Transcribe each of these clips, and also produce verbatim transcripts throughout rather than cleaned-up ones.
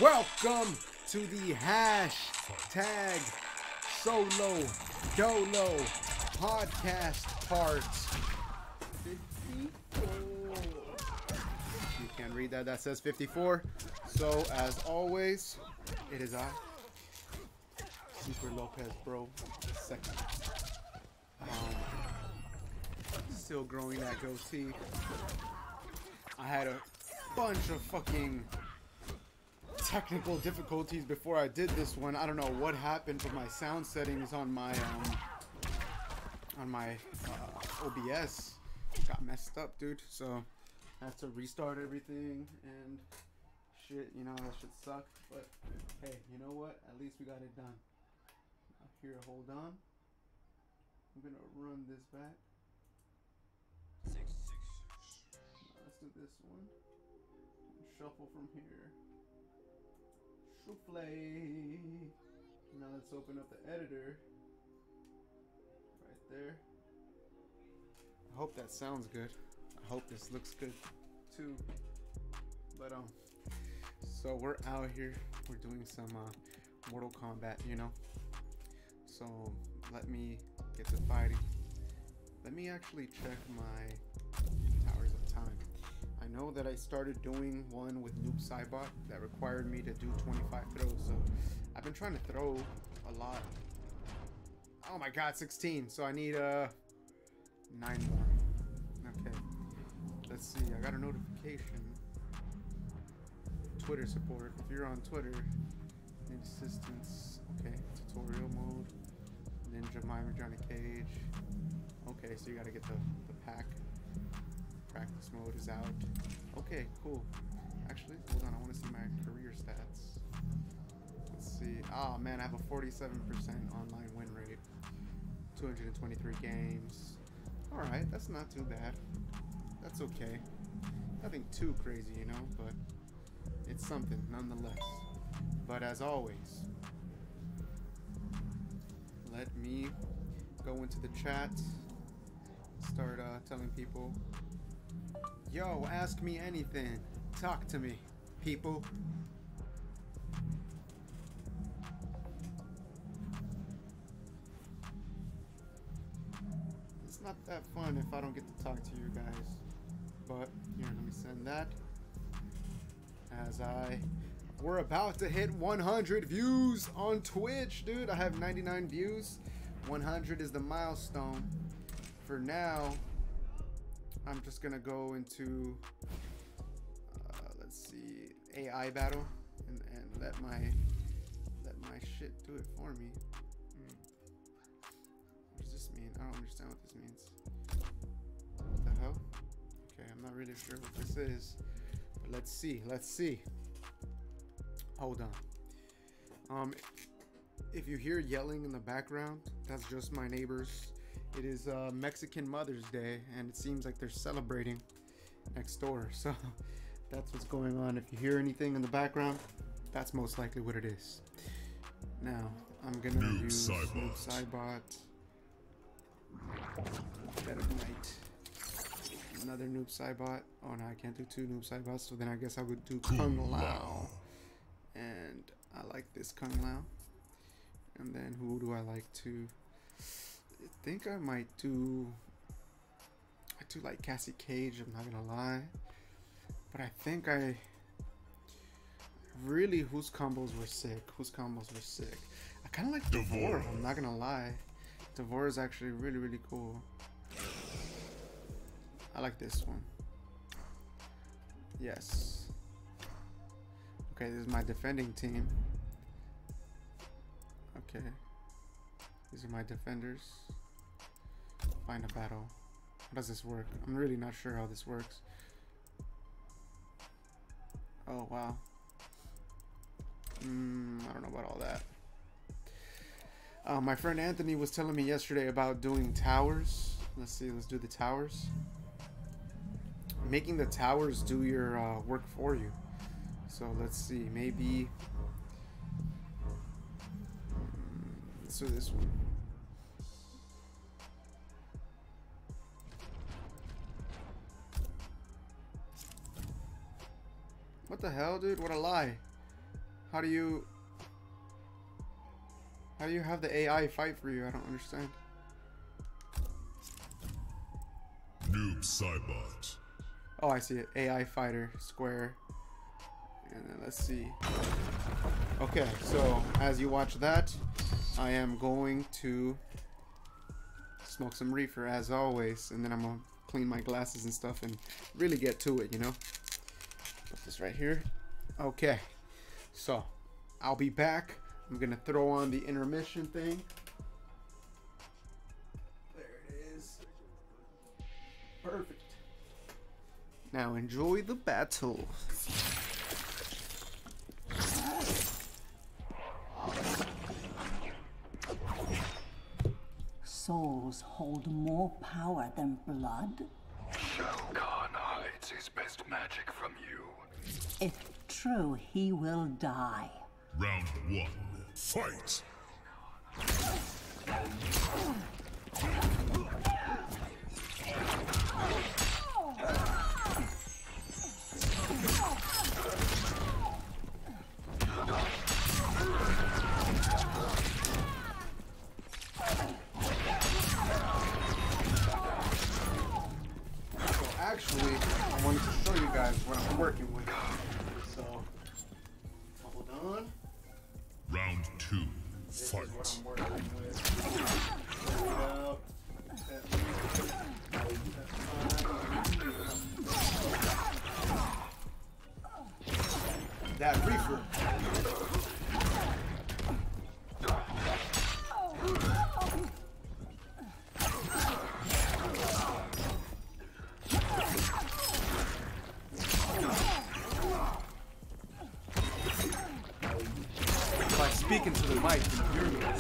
Welcome to the hashtag solo dolo podcast part fifty-four. You can't read that, that says fifty-four. So as always, it is I, Super Lopez, bro. Second. Um, still growing that goatee. I had a bunch of fucking technical difficulties before I did this one. I don't know what happened, but my sound settings on my um on my uh, O B S got messed up, dude. So I had to restart everything and shit. You know, that shit sucked. But hey, you know what? At least we got it done. Now here, hold on. I'm gonna run this back. Now let's do this one. Shuffle from here. Souffle. Now let's open up the editor. Right there. I hope that sounds good. I hope this looks good too. But um, so we're out here. We're doing some uh, Mortal Kombat, you know. So let me get to fighting. Let me actually check my towers of time. I know that I started doing one with Noob Saibot that required me to do twenty-five throws, so I've been trying to throw a lot. Oh my god, sixteen, so I need uh nine more. Okay, let's see, I got a notification. Twitter support. If you're on Twitter, need assistance. Okay, tutorial mode. Ninja Mimer Johnny Cage. Okay, so you gotta get the, the pack. Practice mode is out. Okay, cool. Actually, hold on, I want to see my career stats. Let's see. Oh man, I have a forty-seven percent online win rate. two hundred twenty-three games. Alright, that's not too bad. That's okay. Nothing too crazy, you know, but it's something nonetheless. But as always, let me go into the chat. Start uh, telling people, yo, ask me anything. Talk to me, people. It's not that fun if I don't get to talk to you guys. But here, let me send that. As I, we're about to hit one hundred views on Twitch, dude. I have ninety-nine views. one hundred is the milestone. For now, I'm just gonna go into uh, let's see, A I battle and, and let my let my shit do it for me. Hmm. What does this mean? I don't understand what this means. What the hell? Okay, I'm not really sure what this is, but let's see. Let's see. Hold on. Um, if you hear yelling in the background, that's just my neighbors. It is uh, Mexican Mother's Day, and it seems like they're celebrating next door. So that's what's going on. If you hear anything in the background, that's most likely what it is. Now, I'm gonna Noob use Saibot. Noob Saibot. Dead of Night. Another Noob Saibot. Oh no, I can't do two Noob Saibots, so then I guess I would do Kung Lao. And I like this Kung Lao. And then who do I like to... I think I might do I do like Cassie Cage, I'm not gonna lie, but I think I really, whose combos were sick whose combos were sick I kind of like Devore, I'm not gonna lie. Devore is actually really really cool. I like this one. Yes. Okay, this is my defending team. Okay, these are my defenders. Find a battle. How does this work? I'm really not sure how this works. Oh, wow. Mm, I don't know about all that. Uh, my friend Anthony was telling me yesterday about doing towers. Let's see, let's do the towers. Making the towers do your uh, work for you. So let's see, maybe... Mm, let's do this one. What the hell, dude? What a lie. How do you... How do you have the A I fight for you? I don't understand. Noob Cybot. Oh, I see it. A I fighter, square. And then let's see. Okay, so as you watch that, I am going to smoke some reefer as always, and then I'm gonna clean my glasses and stuff and really get to it, you know. Put this right here. Okay, so I'll be back. I'm gonna throw on the intermission thing. There it is. Perfect. Now enjoy the battle. Souls hold more power than blood. Shao Kahn hides his best magic from you. If true, he will die. Round one. Fight! Actually, I wanted to show you guys what I'm working with. So, hold on. Round two. This Fight. is what I'm working with. Check it out. That reefer. By speaking to the mic, you can hear me.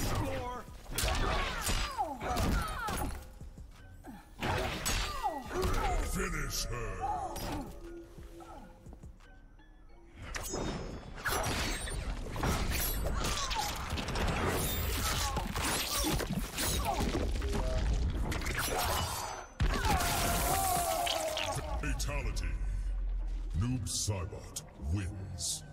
Finish her. Fatality. Noob Cybot wins.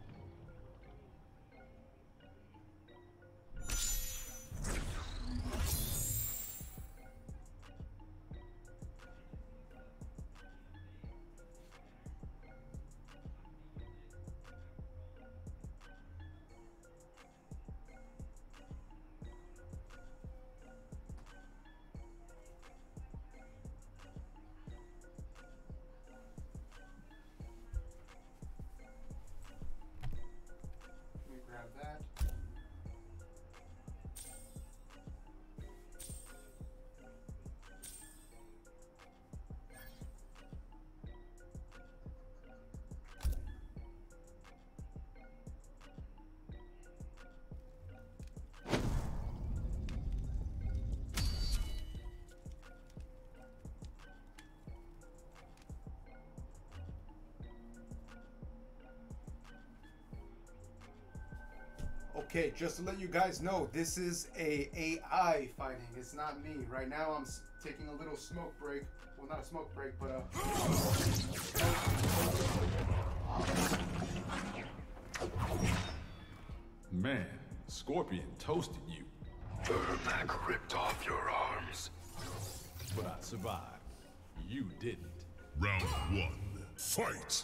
Let me grab that. Okay, just to let you guys know, this is a AI fighting. It's not me. Right now, I'm s- taking a little smoke break. Well, not a smoke break, but uh. Man, Scorpion toasted you, Ermac ripped off your arms. but I survived. You didn't. Round one. Fight!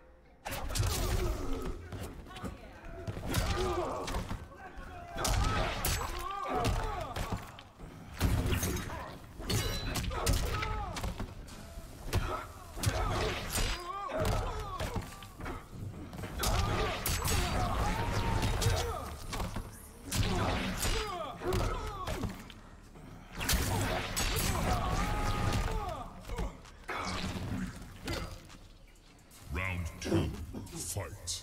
Round two. Fight.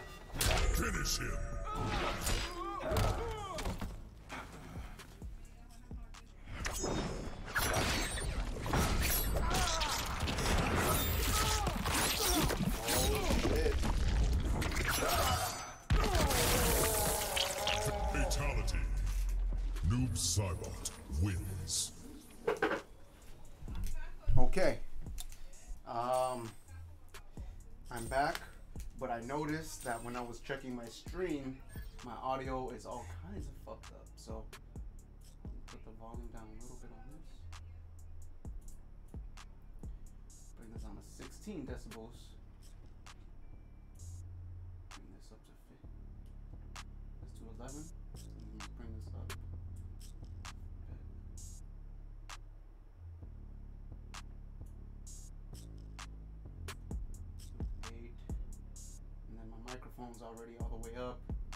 Finish him. Cybot wins. Okay. Um, I'm back, but I noticed that when I was checking my stream, my audio is all kinds of fucked up. So, put the volume down a little bit on this. Bring this on to sixteen decibels. Bring this up to fifty. Let's do eleven. And then bring this up. Eight. And then my microphone's already all the way up.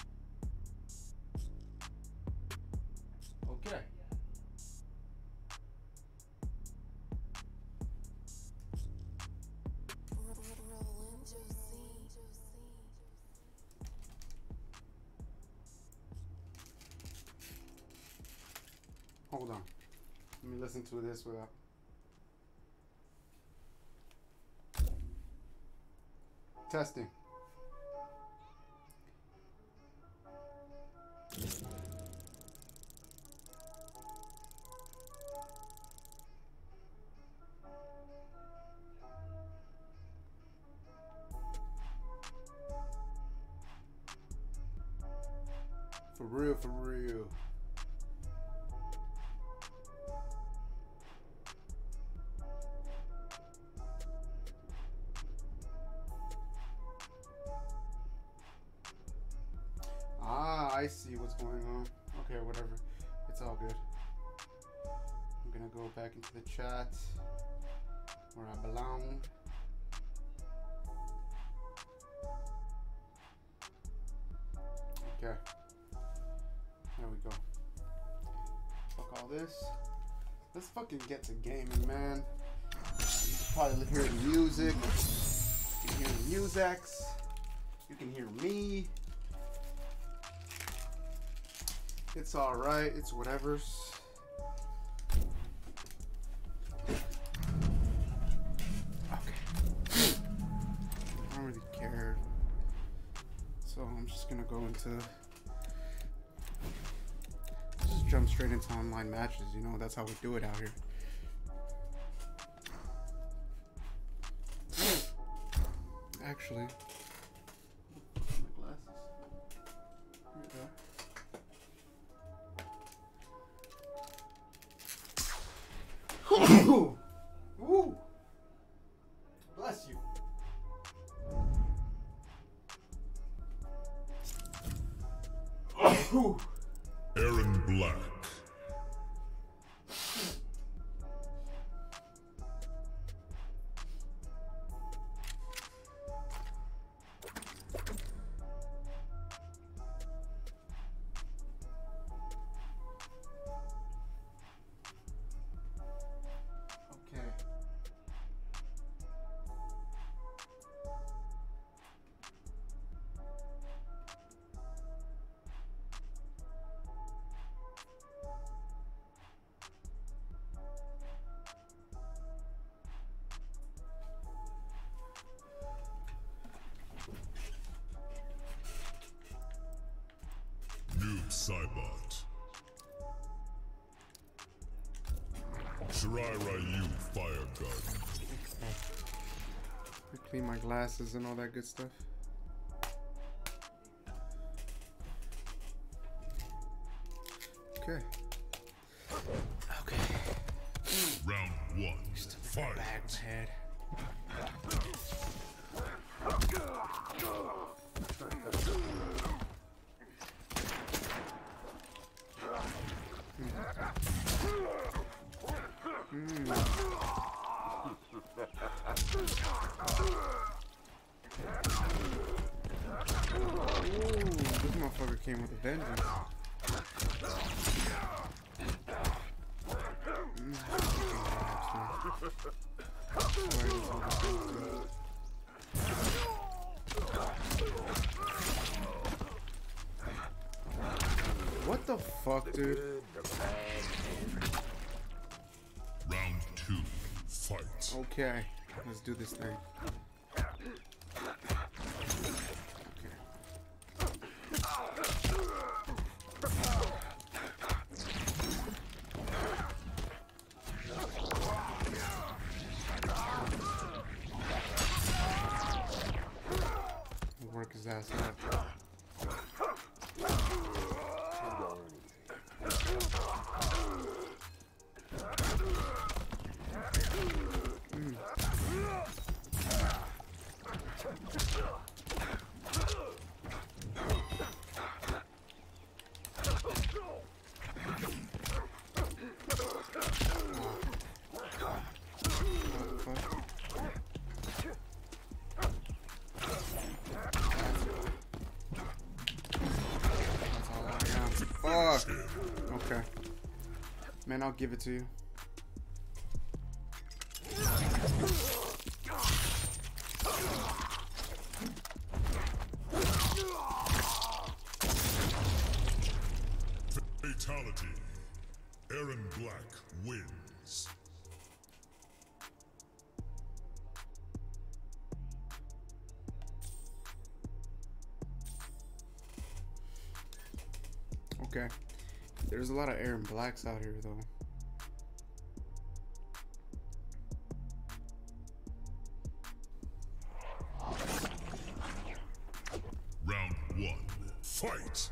Okay. Hold on. Let me listen to this without. Testing. For real, for real. Ah, I see what's going on. Okay, whatever. It's all good. I'm gonna go back into the chat where I belong. Okay. There we go. Fuck all this. Let's fucking get to gaming, man. You can probably hear the music. You can hear the musics. You can hear me. It's alright. It's whatever's. Okay. I don't really care. So I'm just gonna go into. Just jump straight into online matches. You know, that's how we do it out here. Actually, my glasses. Here we go. Ooh. Ooh. Bless you. Ooh. Aaron Black. Cybot. Shirai Ryu Fire Garden. I clean my glasses and all that good stuff. Okay. Okay. Round one. Fight. Back of my head. Mm. Ooh, this motherfucker came with a vengeance. What the fuck, dude? Round two. Fight. Okay, let's do this thing. Fuck. Okay. Man, I'll give it to you. Fatality. Aaron Black wins. Okay. There's a lot of Aaron Blacks out here, though. Round one. Fight.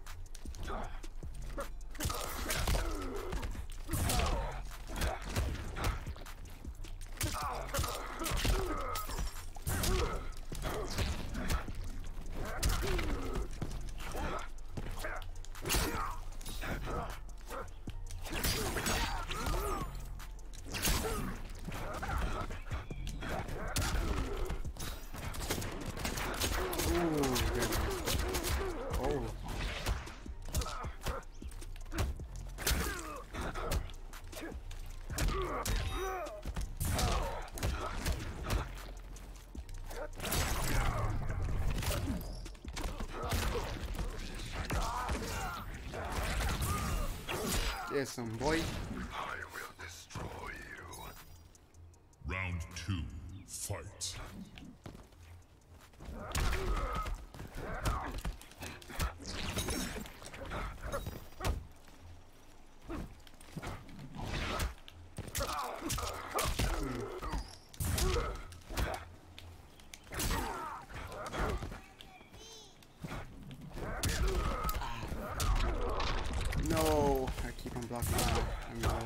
Yes, some boy. I will destroy you. Round two. Fight. No, I keep on blocking that. I'm dead.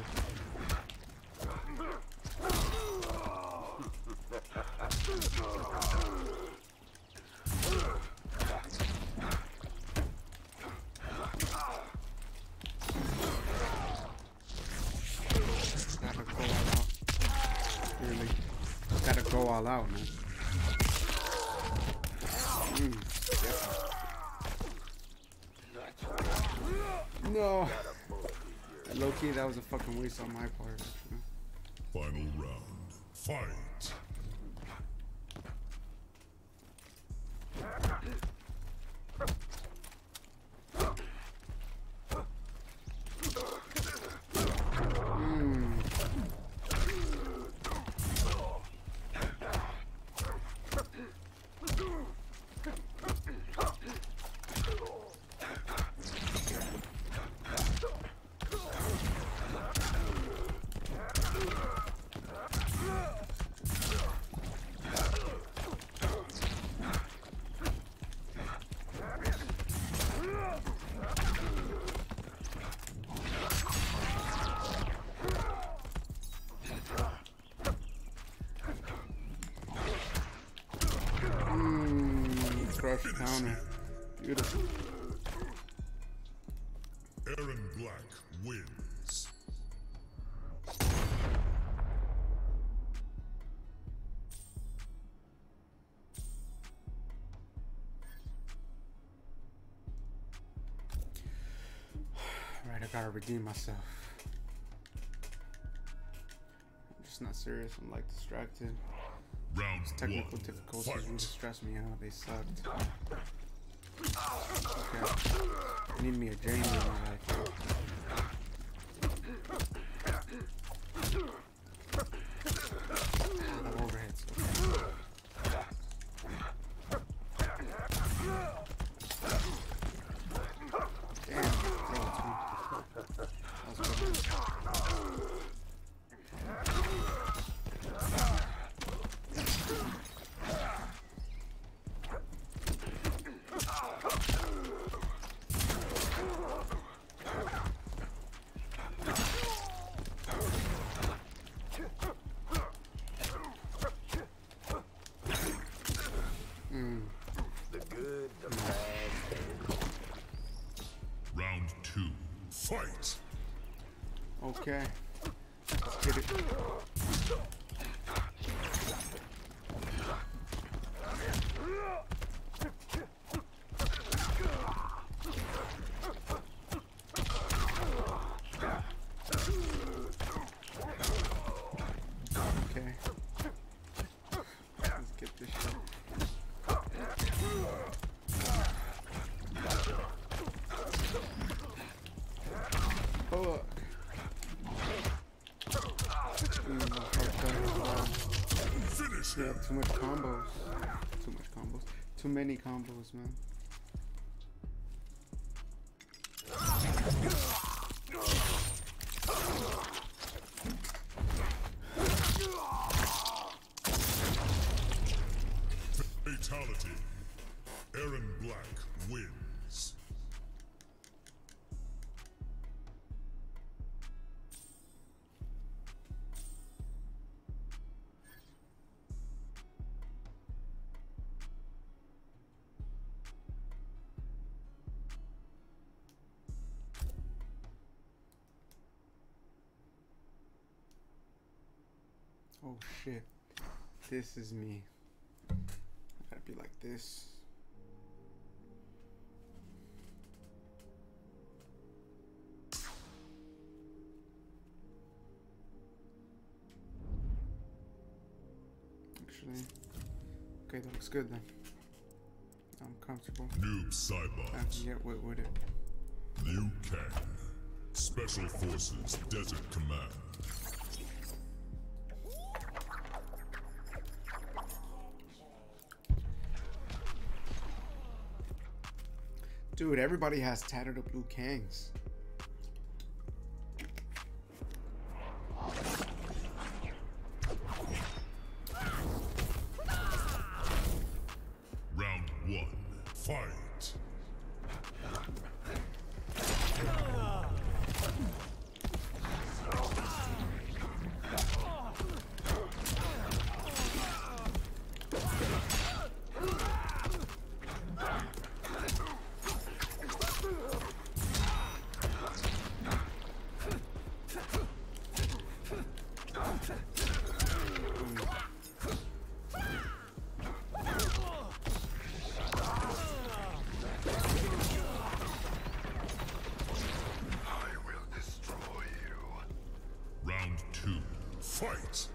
Gotta go all out. Really. Gotta go all out, man. Mm, yeah. No. Low key, that was a fucking waste on my part, actually. Final round. Fight. Crush counter. Beautiful. Aaron Black wins. Alright, I gotta redeem myself. I'm just not serious. I'm like distracted. Round Technical one. difficulties Fight. really stress me out. They sucked. Okay. I need me a Jamie in my life. Ah, overheads. Okay. Damn. Throw it to me. That was good. Round two. Fight. Okay. Let's get it. fuck? Mm, fucked up. Finish Yeah, him. too much combos. Too much combos. Too many combos, man. Fatality. Aaron Black wins. Oh shit. This is me. I gotta be like this. Actually, okay, that looks good then. I'm comfortable. Noob I Cybot. can get wit with it. Liu Kang. Special Forces Desert Command. Dude, everybody has tattered up Liu Kangs. Round one. Fight. Round two. Fight.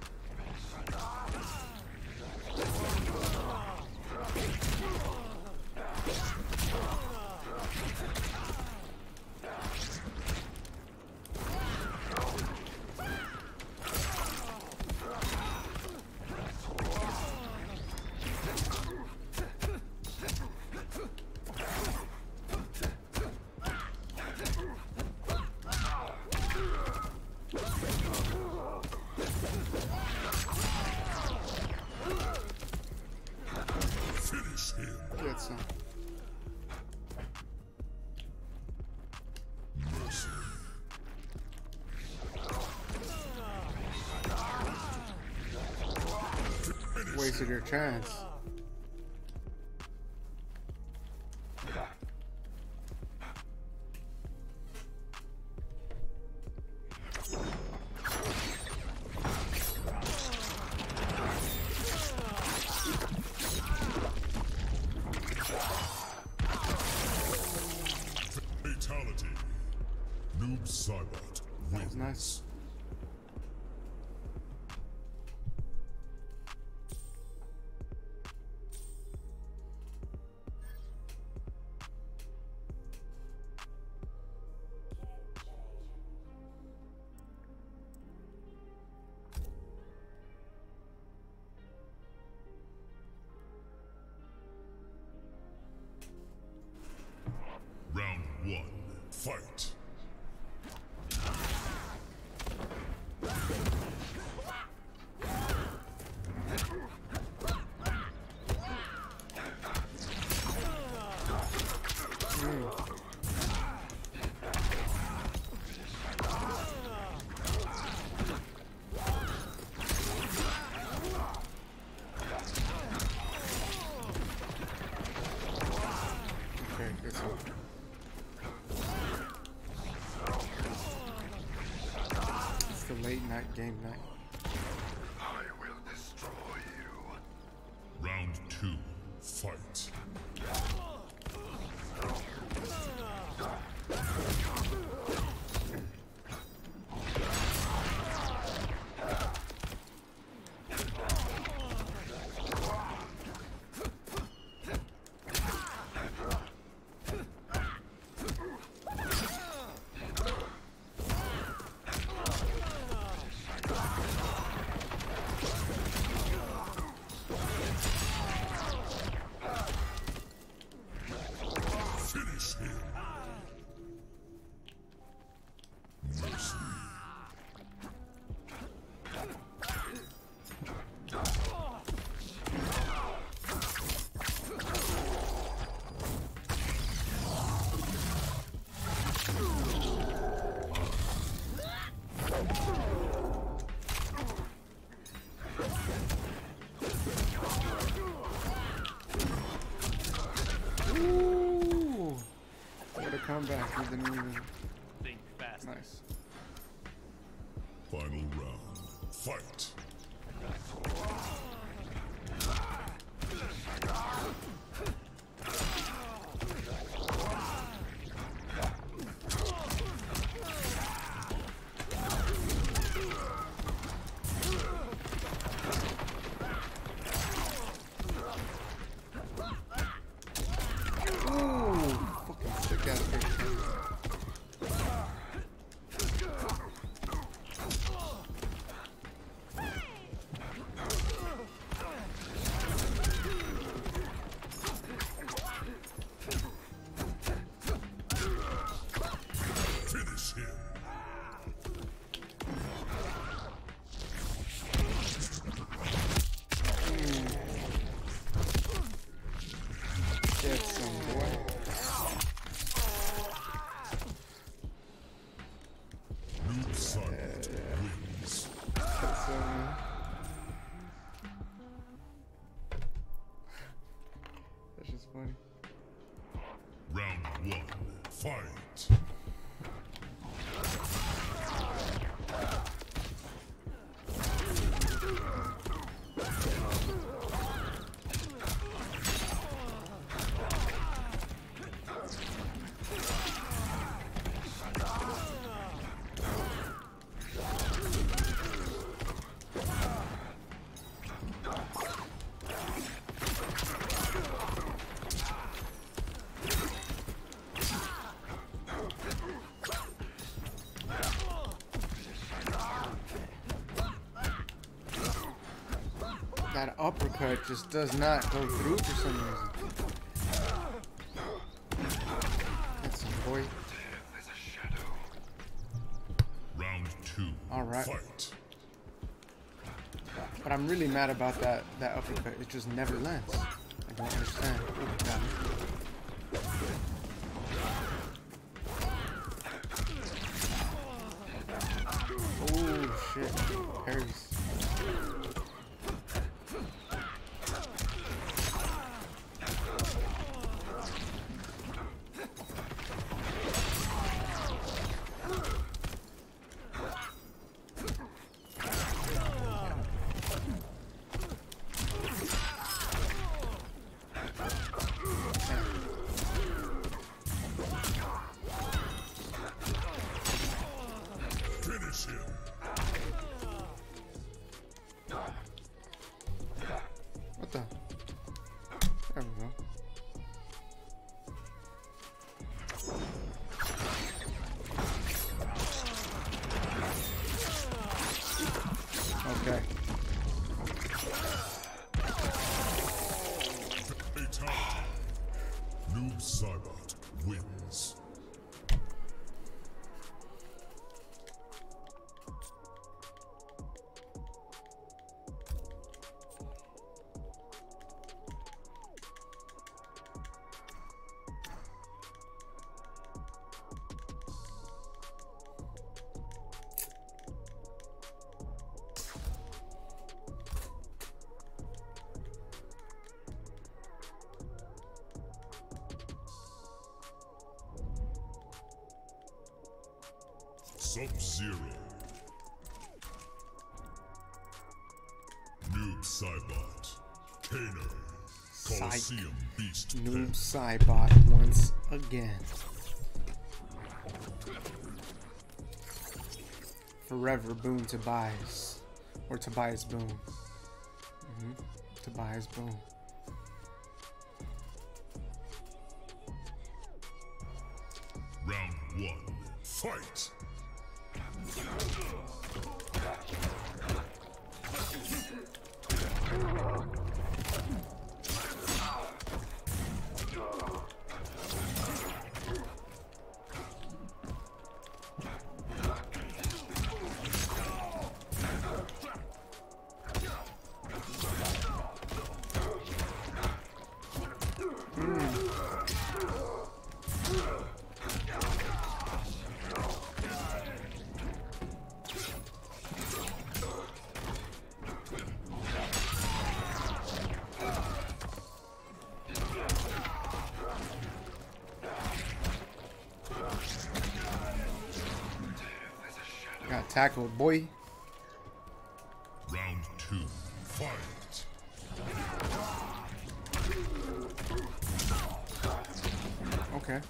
Finish him. Get some. Mercy. Wasted your chance. Fatality. Noob Cybot That was wins. nice. Round one. Fight. Okay, good stuff. It's the late night game night. I will destroy you. Round two. Fight. Finish him. Mercy. Ooh! What a comeback. He didn't even. Think fast. Nice. Final round. Fight. Ooh! Fucking sick ass big thing. Finish him. Get some boy. Noob Saibot wins. Get some. That's just funny. Round one. Fight. That uppercut just does not go through for some reason. That's some boy. There's a shadow. Round two. All right. Fight. But I'm really mad about that that uppercut. It just never lands. I don't understand. Ooh, got it. Oh shit. Parries. Finish him. What the? There we go. Okay. Fatality. Noob Saibot wins. Sub-Zero. Noob Saibot. Kano. Coliseum Beast Noob Pen. Saibot once again. Forever Boon Tobias. Or Tobias Boon. Mm-hmm. Tobias Boon. Round one. Fight. Got tackled, boy. Round two, fight. Okay.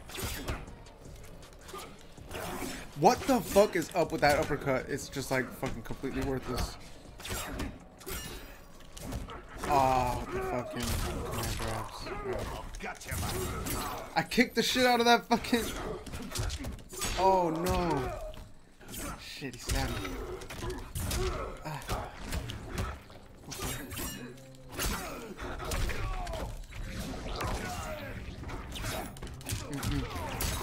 What the fuck is up with that uppercut? It's just like fucking completely worthless. Oh, the fucking command grabs. Right. I kicked the shit out of that fucking. Oh no. Shit, he stabbed me. Ah. Okay. Mm-hmm.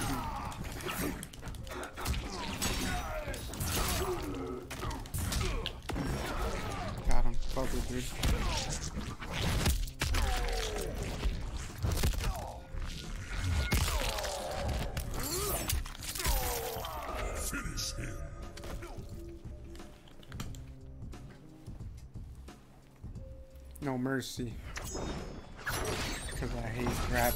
Got him. Probably, dude. Finish him. No mercy. Because I hate crap.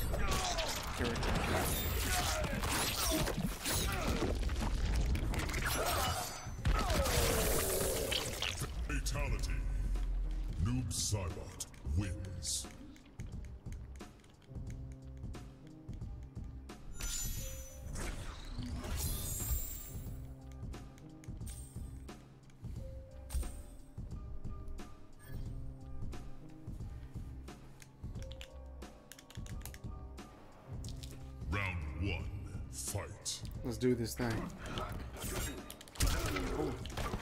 Fatality. Noob Saibot wins. Round one, fight. Let's do this thing. Oh.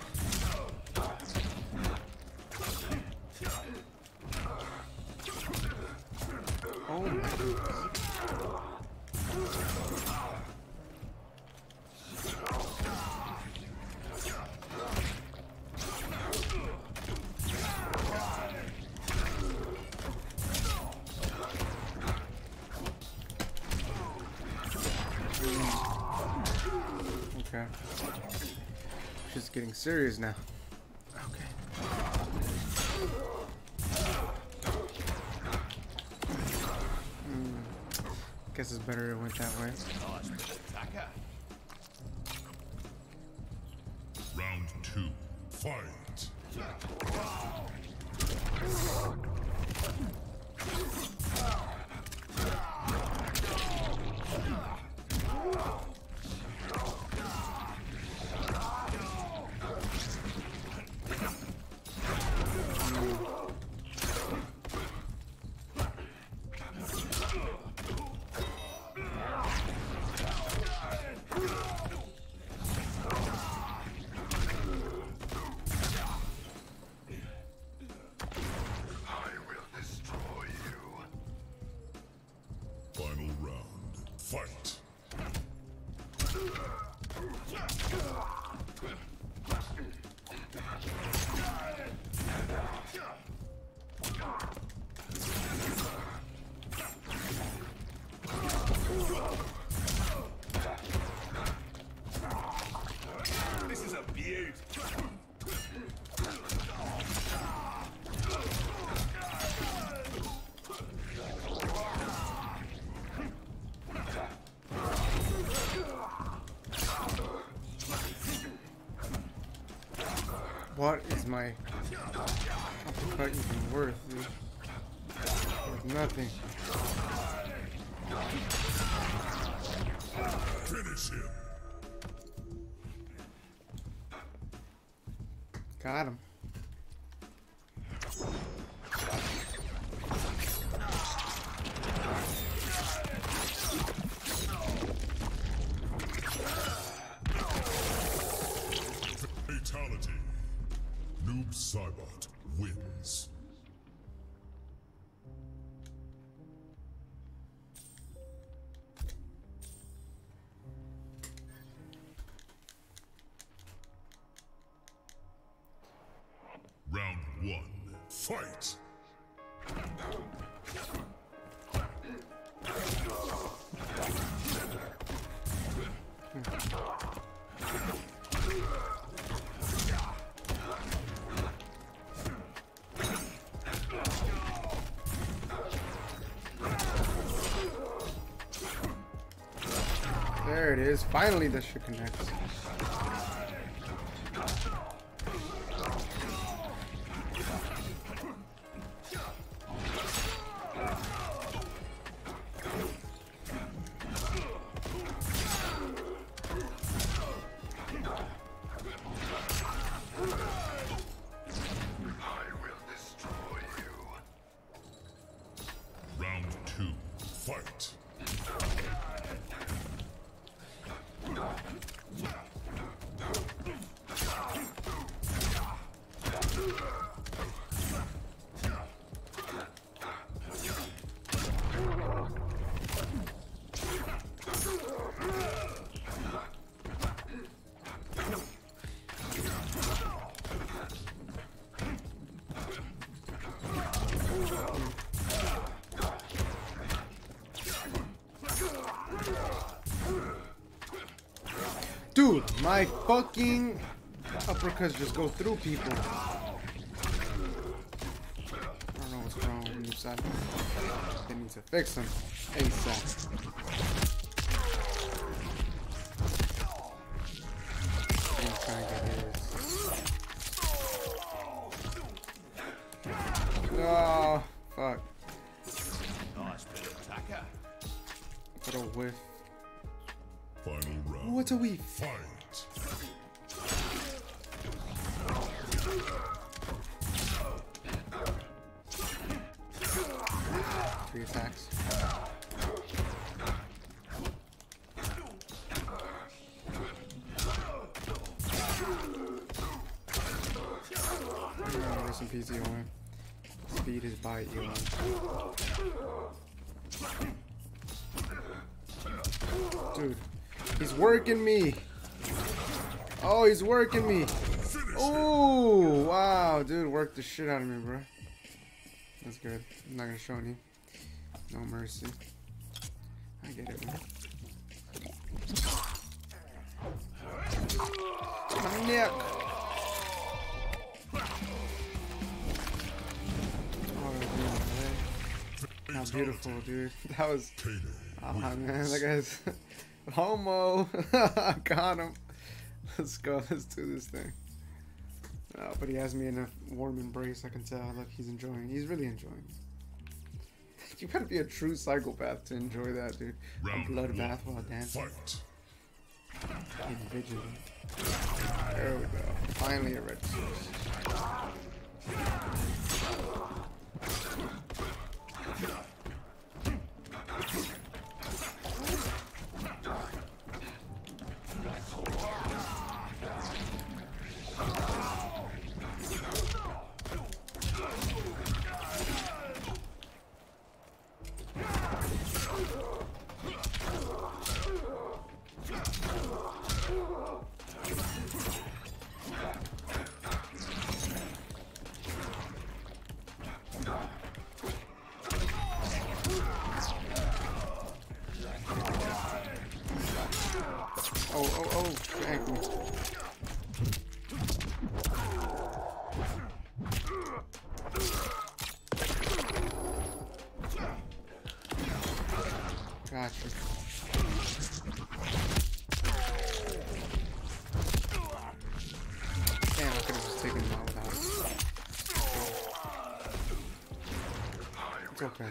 Oh my goodness. Okay. Just getting serious now. Okay. Hmm. Guess it's better it went that way. Round two, fight. Final round, fight. This is a beaut. What is my uppercut even worth, dude? Worth nothing. Finish him. Got him. Fatality. Noob Saibot wins. Round one, fight. There it is. Finally, this shit connects. Dude, my fucking uppercuts just go through people. I don't know what's wrong with this side. They need to fix them ASAP. I'm trying to get his. Oh, fuck. Nice bit of tacker. What a whiff. Final round. What a whiff. Fight. Three attacks. Oh, rest in peace, Ewan. Speed is by Ewan. Dude, he's working me. Oh, he's working me. Oh, wow, dude, worked the shit out of me, bro. That's good. I'm not gonna show any. No mercy. I get it, man. My neck. Oh, dude, how beautiful, dude. That was. Oh man, that guy's homo. I got him. Let's go. Let's do this thing. Oh, but he has me in a warm embrace. I can tell. Look, he's enjoying. He's really enjoying. You gotta be a true psychopath to enjoy that, dude. A bloodbath while dancing. Fight. Individually. There we go. Finally a red source. Oh, oh, oh, thank me. Gotcha. Damn, I could have just taken him out without it. It's okay.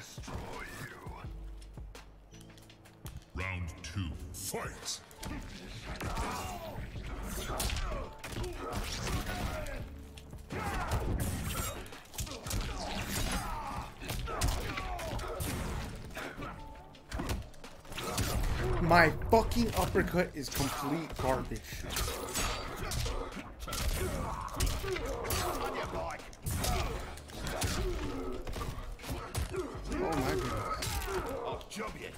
Round two. Fight. My fucking uppercut is complete garbage. Oh my goodness. I'll jump you.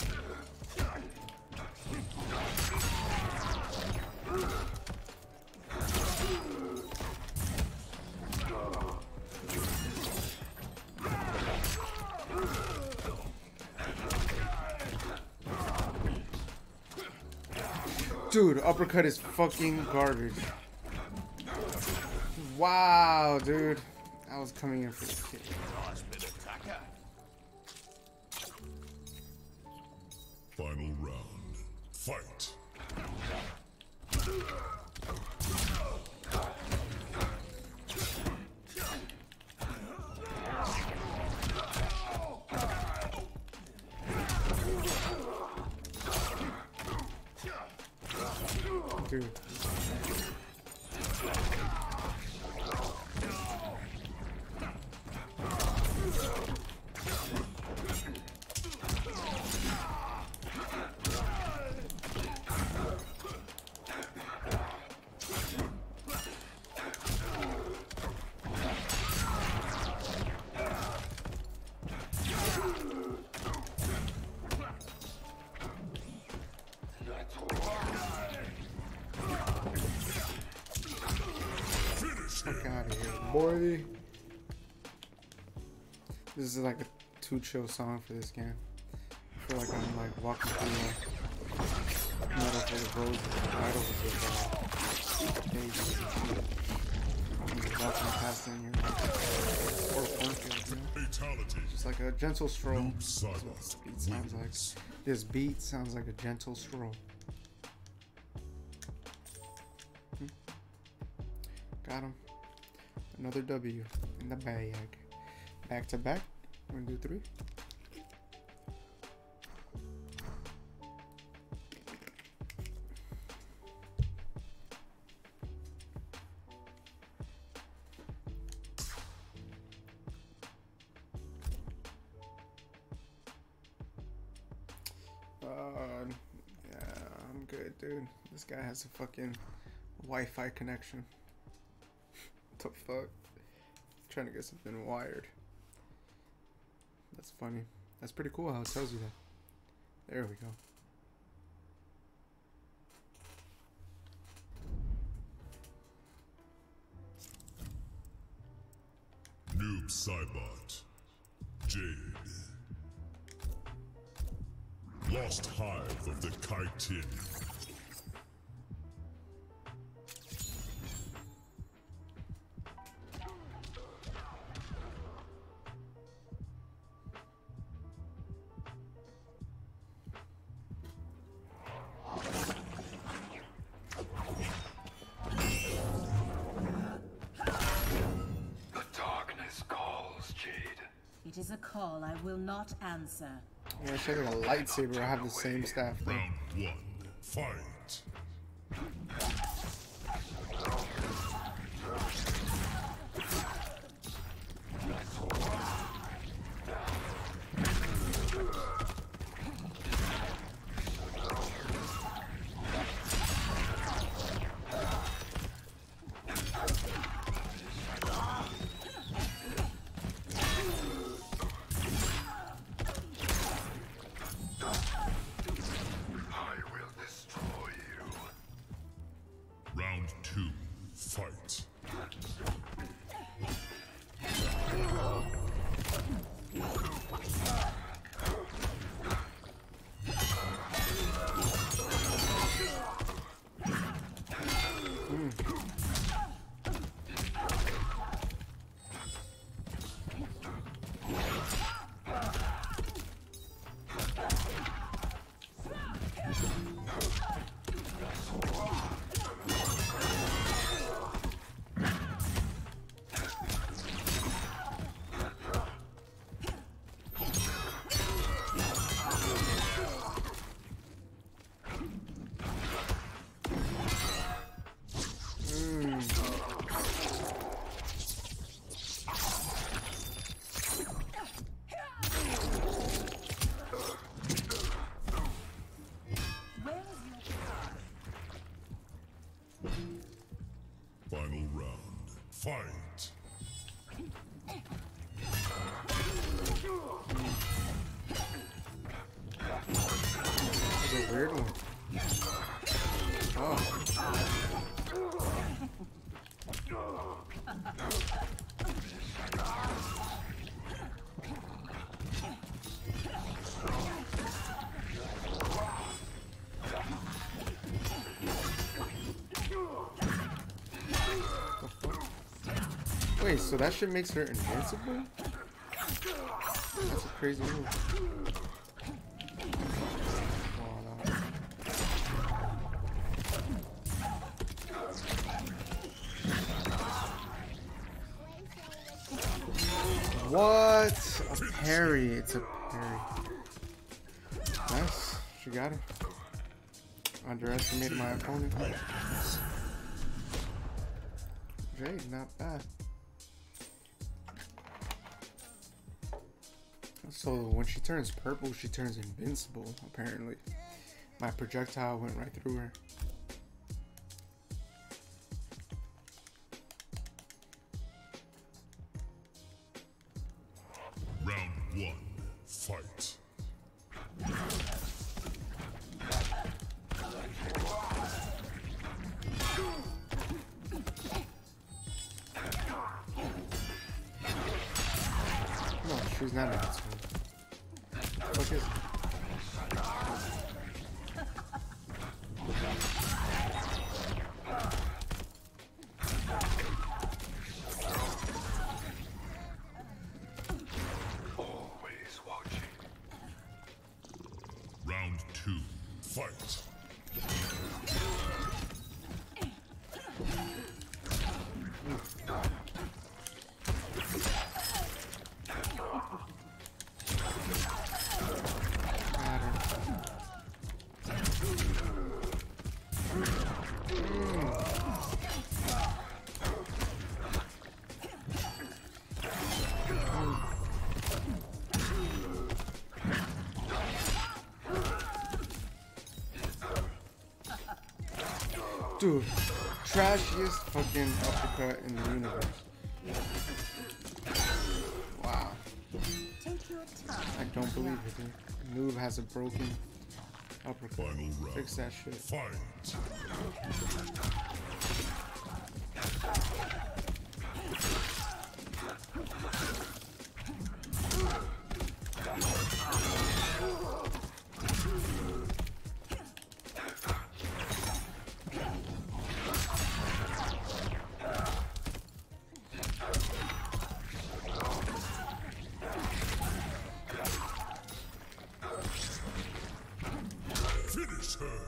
Dude, uppercut is fucking garbage. Wow, dude. I was coming in for the kick. Nice bit of tacker. Final round. Fight. Dude. Fuck out of here, boy. This is like a too chill song for this game. I feel like I'm like walking through a metal full of throws the titles of uh, pages and shit. When you're walking past them, you're like, or cornfields, you know? Fatality. Just like a gentle stroll. Noob That's what this Saibot beat sounds like. wins. This beat sounds like a gentle stroll. Hmm. Got him. Another W in the bag. Back to back. One, two, three. Uh, yeah, I'm good, dude. This guy has a fucking Wi-Fi connection. What the fuck? Trying to get something wired. That's funny. That's pretty cool how it tells you that. There we go. Noob Saibot. Jade. Lost Hive of the Kaitin. The darkness calls, Jade. It is a call I will not answer. Yeah, I should have a lightsaber. I have the same staff though. Round one. Fight. I will destroy you. Round two. Fight. Final round. Fight. That's a weird one. Oh. Wait, so that shit makes her invincible? That's a crazy move. Oh, no. What? A parry. It's a parry. Nice. She got it. Underestimated my opponent. Jade, not bad. So when she turns purple, she turns invincible, apparently. My projectile went right through her. Round one. Fight. No, she's not invincible. What is it? Fight. Dude, trashiest fucking uppercut in the universe. Wow. Take your time. I don't believe it, dude. Noob has a broken uppercut. Final round. Fix that shit. Fight. Finish her.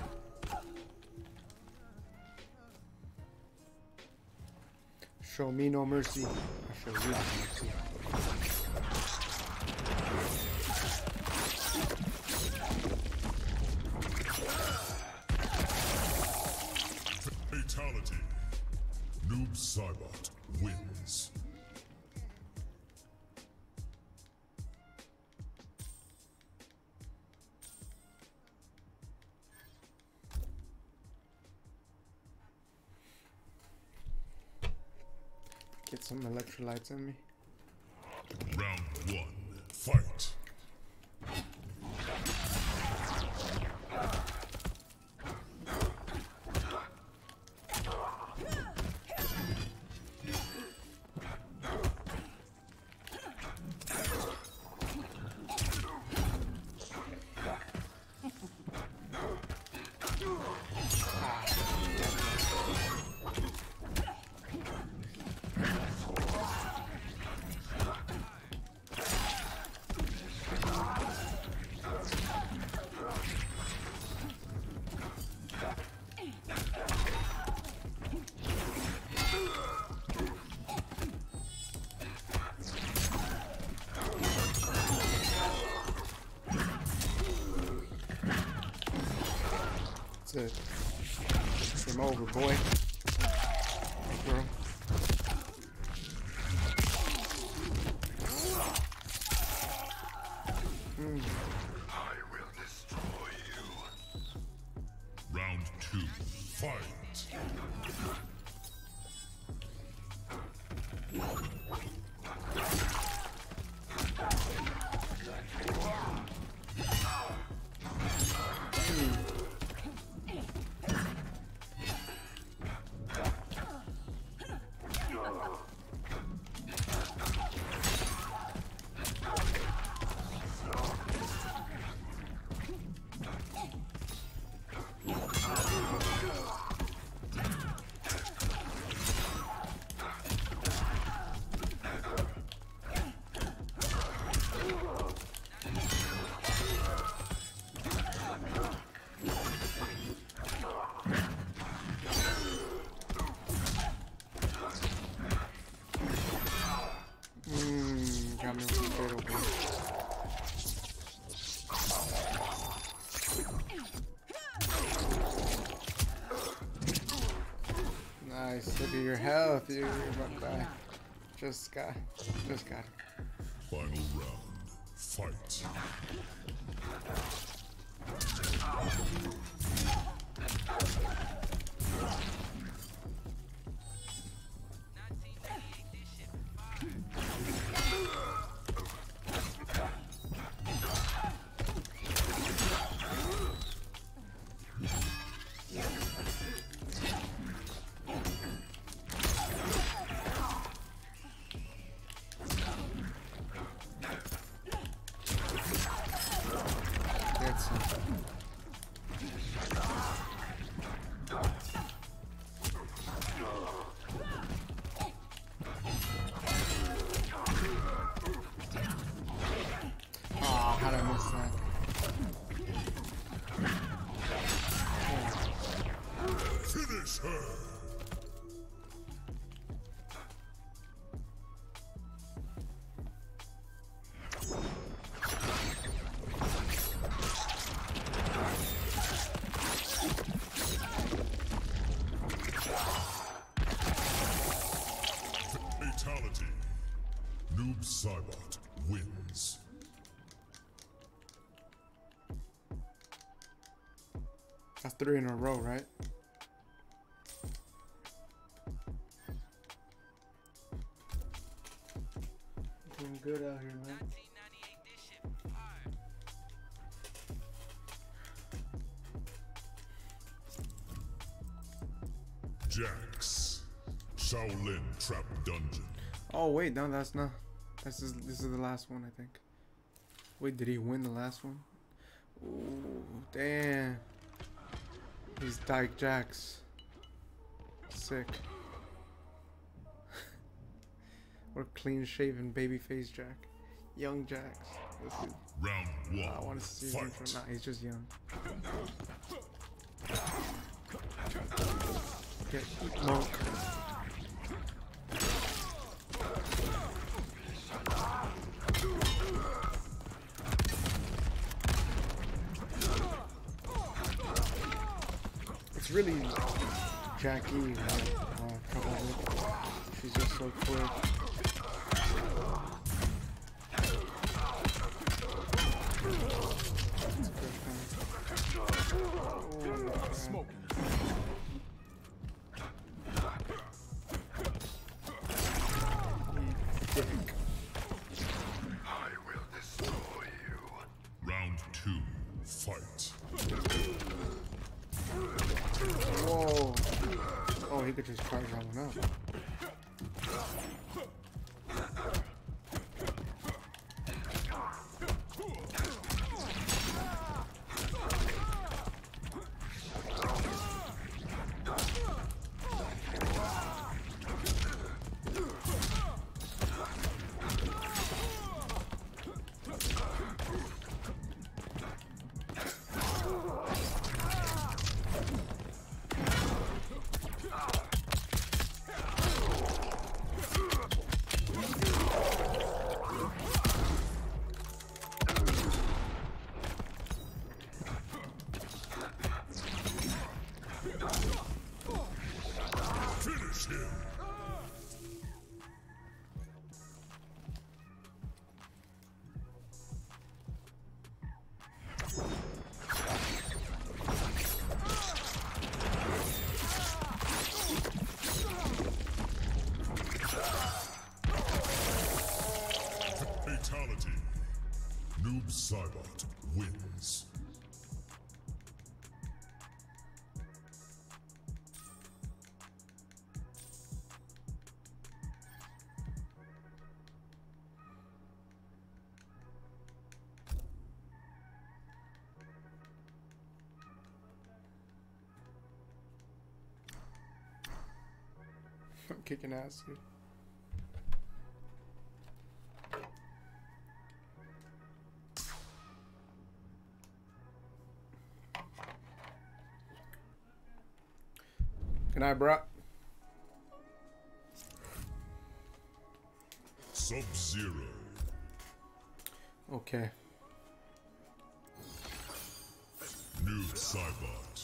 Show me no mercy. I show you no mercy. Fatality. Noob Saibot wins. Get some electrolytes on me. Round one. Fight. That's it. Game over, boy. Girl. Mm. I will destroy you. Round two. Fight. Mmm, got me with the fatal blow. Nice, look at your health, dude. You're about to die. Just got, just got it. Final round. Fight. Get some. Finish her. Fatality. Noob Saibot wins. That's three in a row, right? Doing good out here, man. Jax. Shaolin Trap Dungeon. Oh wait, no, that's not. This is this is the last one, I think. Wait, did he win the last one? Ooh, damn. He's Dyke Jax. Sick. Or clean shaven babyface Jack. Young Jax. Let's see. Round one. I want to see his intro. Nah, he's just young. Get monk. It's really Jackie, right? Uh, couple of it. She's just so quick. That's a good thing. Oh, Smoking. Dick. I will destroy you. Round two. Fight. Whoa. Oh, he could just charge that one up. Finish him. Fatality. Noob Saibot wins. I'm kicking ass, dude. Good night, bro. Sub-Zero. Okay. Noob Saibot.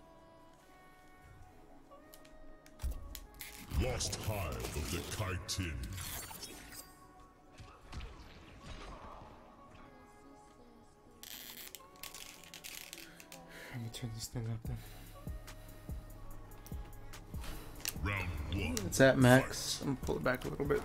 Lost Hive of the Kaitin. Let me turn this thing up then. Round one. It's at max. I'm gonna pull it back a little bit.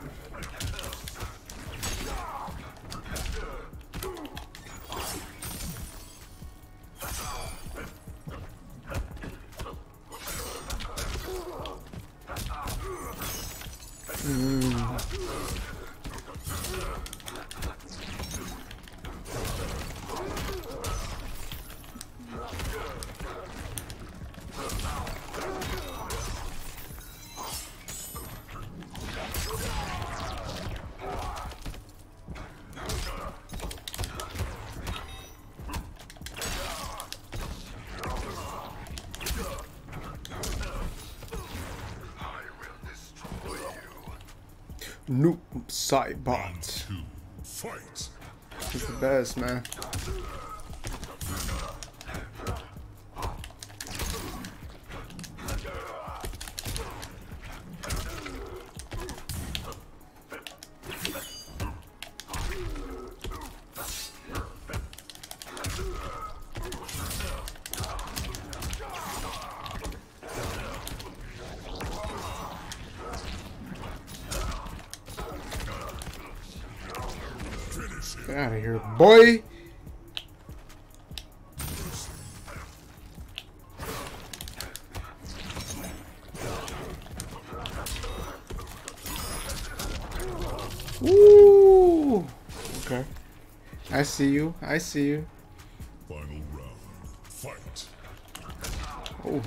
Mm. Noob Sidebot. Round two. Fight. He's the best, man. Get out of here, boy! Woo! Okay. I see you. I see you. Final round. Fight. Oh.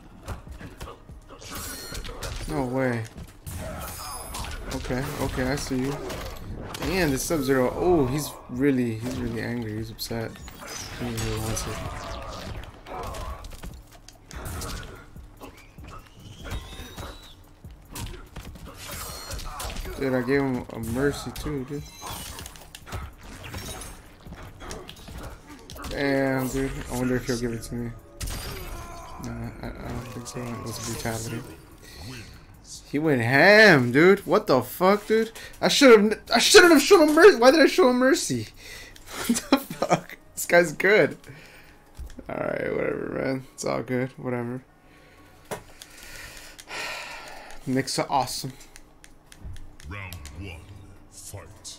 No way. Okay, okay, I see you. Damn, this Sub-Zero. Oh, he's really, he's really angry. He's upset. He really wants it. Dude, I gave him a mercy too, dude. Damn, dude. I wonder if he'll give it to me. Nah, I, I don't think so. It was brutality. He went ham, dude. What the fuck, dude? I should have. I shouldn't have shown him mercy. Why did I show him mercy? What the fuck? This guy's good. All right, whatever, man. It's all good. Whatever. Knicks are awesome. Round one. Fight.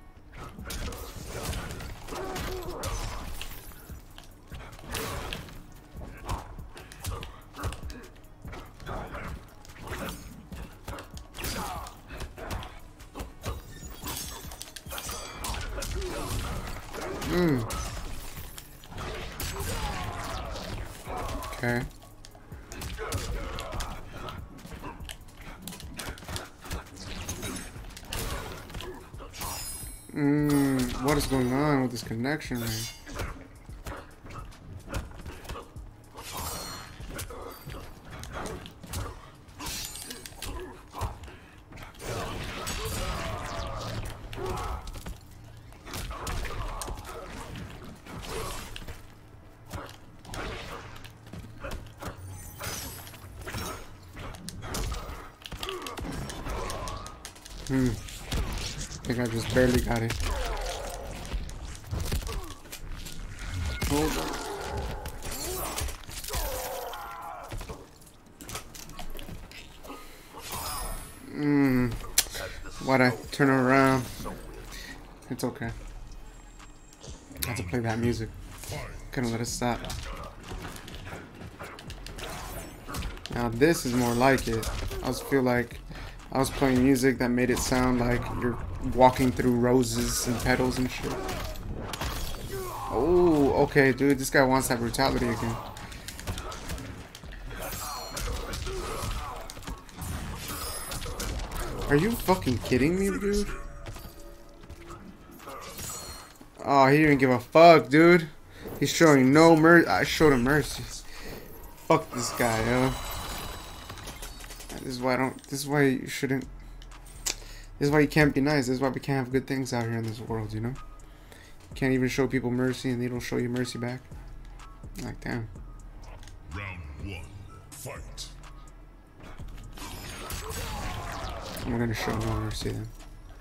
Mm. Okay. Mm, what is going on with this connection, man? Hmm. I think I just barely got it. Hold on. Hmm. Why'd I turn around? It's okay. I have to play that music. Couldn't let it stop. Now this is more like it. I just feel like I was playing music that made it sound like you're walking through roses and petals and shit. Oh, okay, dude. This guy wants that brutality again. Are you fucking kidding me, dude? Oh, he didn't give a fuck, dude. He's showing no mercy. I showed him mercy. Fuck this guy, yo. This is why I don't. This is why you shouldn't. This is why you can't be nice. This is why we can't have good things out here in this world, you know? You can't even show people mercy and they don't show you mercy back. Like, damn. Round one. Fight. I'm gonna show no mercy then.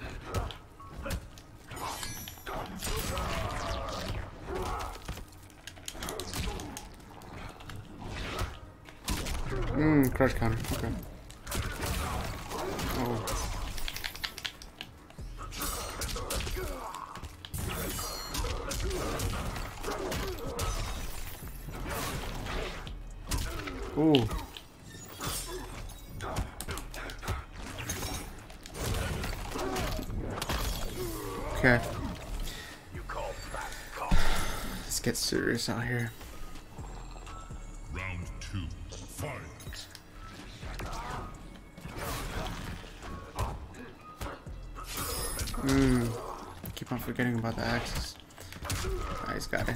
Mmm, crush counter. Okay. Oh. Ooh. Okay. Let's get serious out here. Round two. Fight. Mmm. Keep on forgetting about the axes. I just got it.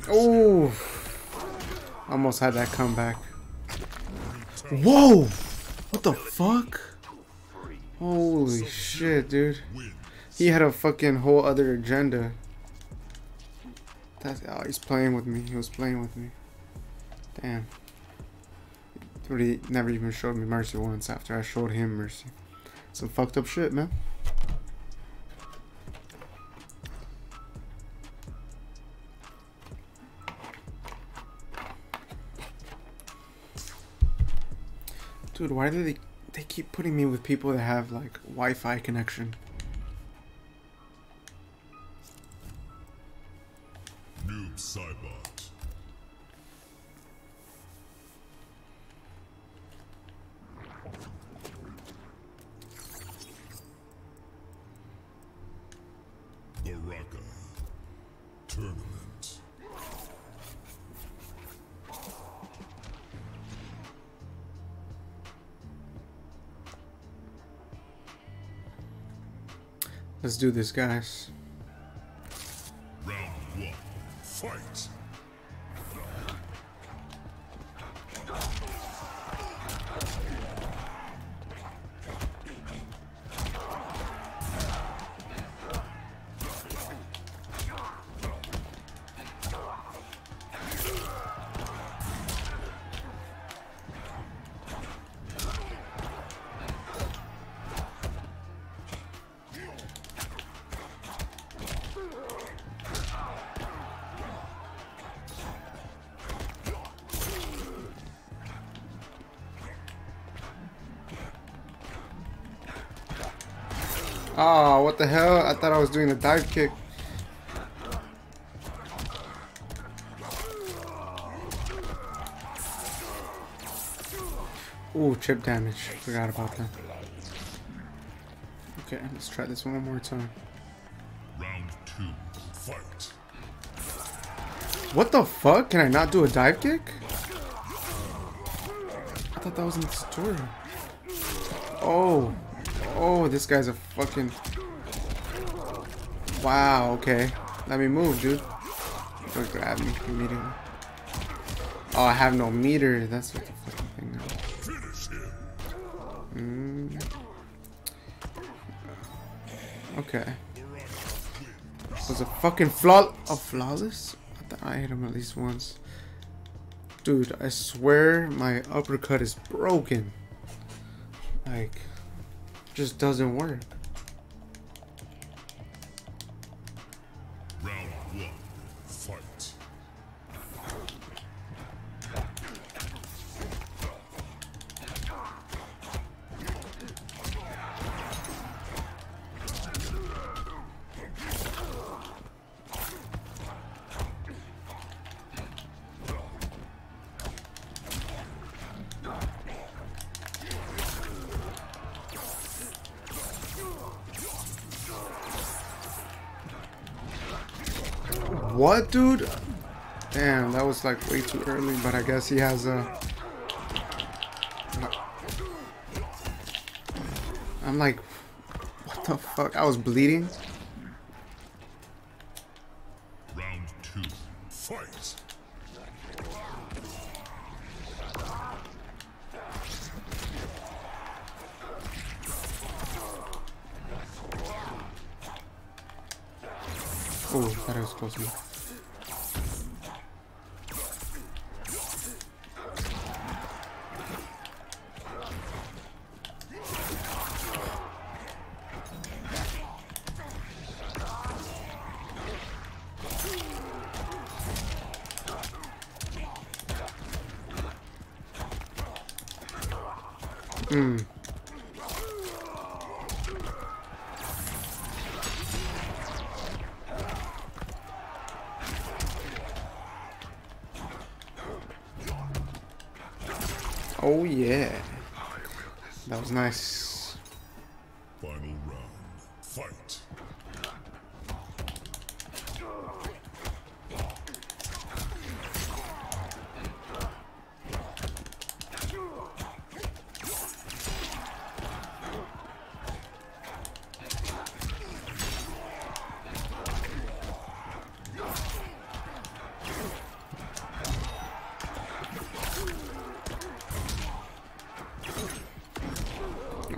Oh, almost had that comeback. Whoa! What the fuck? Holy shit, dude. He had a fucking whole other agenda. That's, oh, he's playing with me. He was playing with me. Damn. Dude, he never even showed me mercy once after I showed him mercy. Some fucked up shit, man. Dude, why do they they keep putting me with people that have like Wi-Fi connection? Noob Cybot. Baraka. Tournament. Let's do this, guys. Round one. Fight. Oh, what the hell? I thought I was doing a dive kick. Ooh, chip damage. Forgot about that. Okay, let's try this one more time. Round two. Fight. What the fuck? Can I not do a dive kick? I thought that was in the tutorial. Oh. Oh, this guy's a fucking... Wow, okay. Let me move, dude. Don't grab me immediately. Oh, I have no meter. That's what the fucking thing is. Mm. Okay. Was a fucking flaw... A flawless? I thought I hit him at least once. Dude, I swear my uppercut is broken. Like... just doesn't work. Round one. Fight. What, dude? Damn, that was like way too early, but I guess he has a... I'm like, what the fuck? I was bleeding. Round two. Fight. Oh, that was close enough. Hmm. Oh yeah, that was nice. Final round. Fight.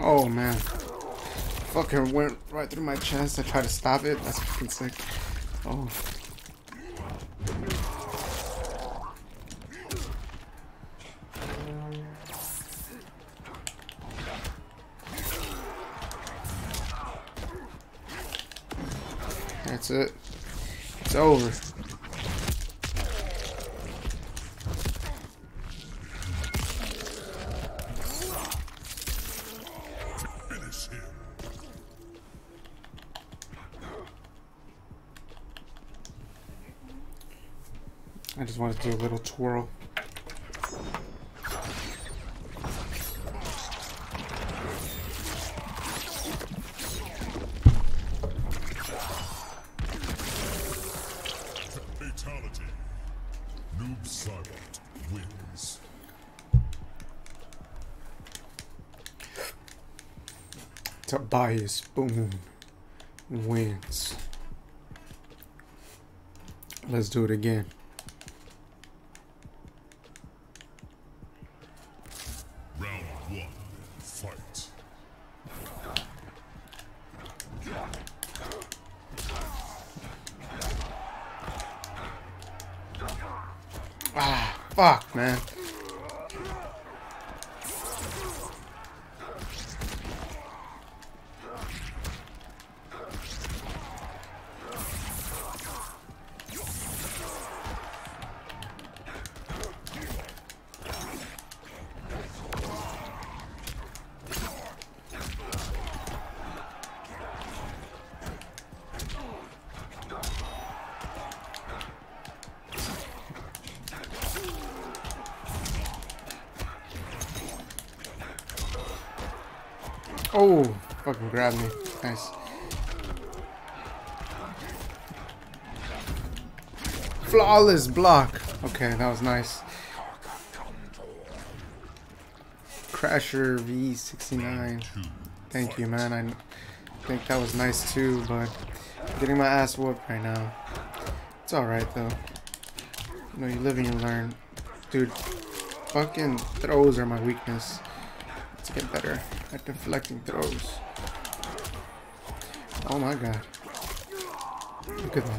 Oh man. Fucking went right through my chest. I tried to stop it. That's fucking sick. Oh. That's it. It's over. I just wanted to do a little twirl. Fatality. Noob Saibot wins. Tobias Boon wins. Let's do it again. Round one, fight. Ah, fuck, man. Oh, fucking grabbed me. Nice. Flawless block. Okay, that was nice. Crasher V sixty-nine. Thank you, man. I think that was nice too, but I'm getting my ass whooped right now. It's alright though. You know, you live and you learn. Dude, fucking throws are my weakness. Let's get better at deflecting throws. Oh my god. Look at that.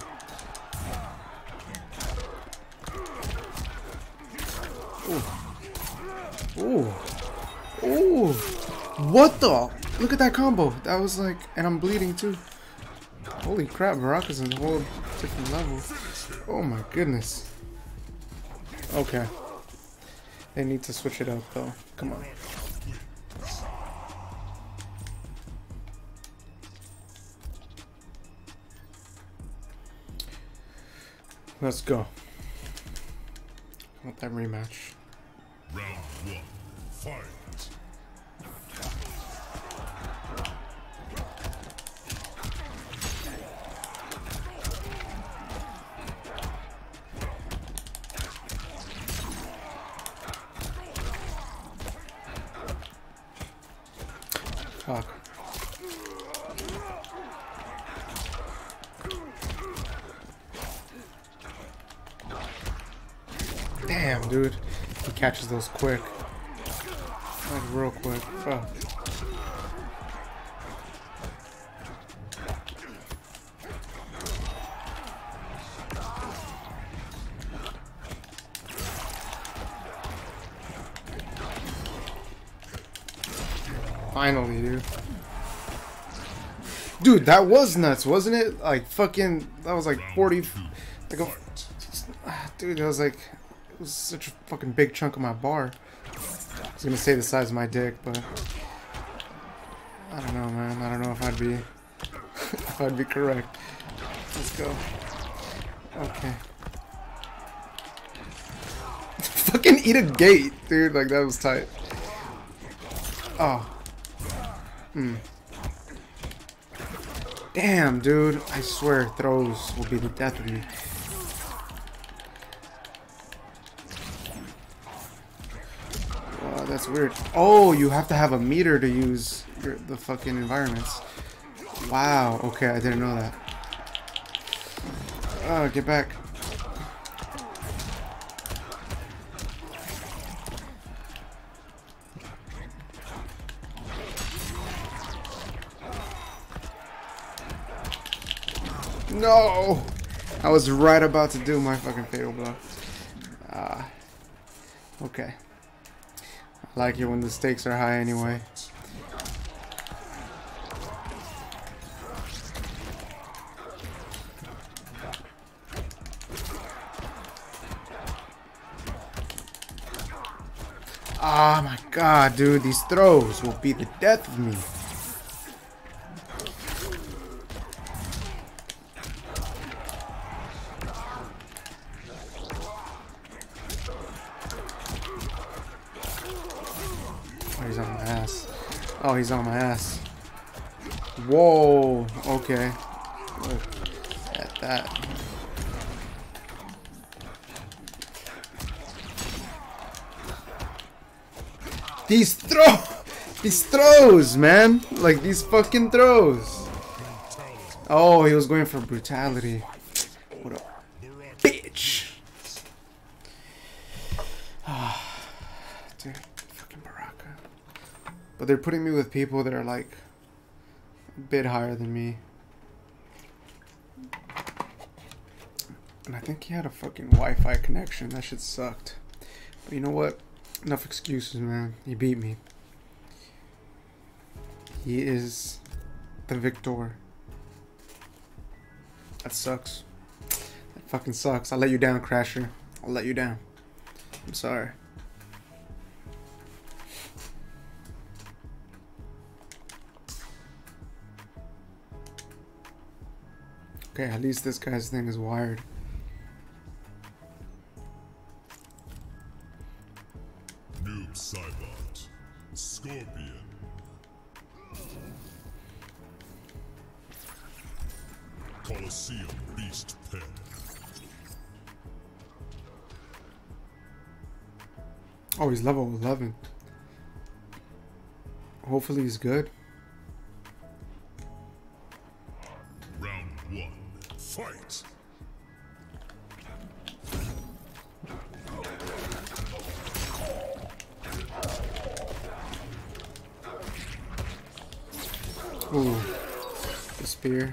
Ooh. Ooh. Ooh. What the? Look at that combo. That was like, and I'm bleeding too. Holy crap, Baraka's in a whole different level. Oh my goodness. Okay. They need to switch it up though. Come on. Let's go. I want that rematch. Round one, fight. Fuck. Damn, dude. He catches those quick. Like, real quick. Fuck. Finally, dude. Dude, that was nuts, wasn't it? Like, fucking, that was like forty, like a, dude, that was like, it was such a fucking big chunk of my bar. I was gonna say the size of my dick, but I don't know, man. I don't know if I'd be, if I'd be correct. Let's go. Okay. Fucking eat a gate, dude. Like, that was tight. Oh. Hmm. Damn, dude. I swear throws will be the death of me. Wow, that's weird. Oh, you have to have a meter to use your, the fucking environments. Wow. Okay, I didn't know that. Oh, get back. No! I was right about to do my fucking fatal blow. Ah. Uh, okay. I like it when the stakes are high anyway. Oh my god, dude, these throws will be the death of me. Oh, he's on my ass. Oh, he's on my ass. Whoa, okay. Look at that. These throw, these throws, man, like these fucking throws. Oh, he was going for brutality. What a bitch. Ah, dude, fucking Baraka. But they're putting me with people that are like a bit higher than me. And I think he had a fucking Wi-Fi connection. That shit sucked. But you know what? Enough excuses, man. He beat me. He is the victor. That sucks. That fucking sucks. I'll let you down, Crasher. I'll let you down. I'm sorry. Okay, at least this guy's thing is wired. Noob Cybot. Scorpion. Colosseum Beast Pen. Oh, he's level eleven. Hopefully he's good. Round one. Fight! Ooh, the spear.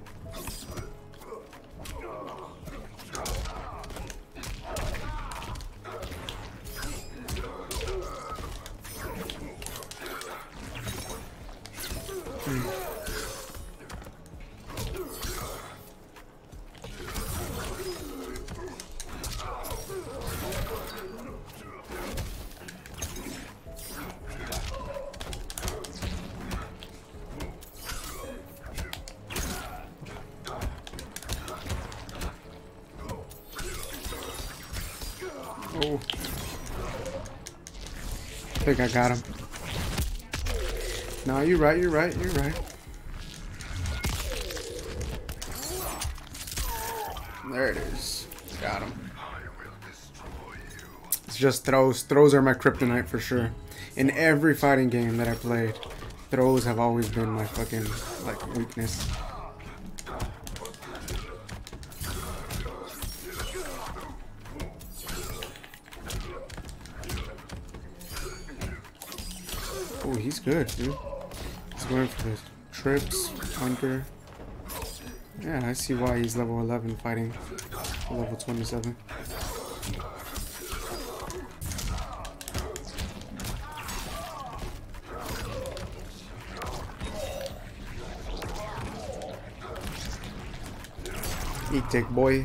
Hmm. Oh, I think I got him. No, you're right, you're right, you're right. There it is. Got him. It's just throws. Throws are my kryptonite for sure. In every fighting game that I played, throws have always been my fucking, like, weakness. Oh, he's good, dude. He's going for the trips, under. Yeah, I see why he's level eleven fighting level twenty-seven. Eat dick, boy.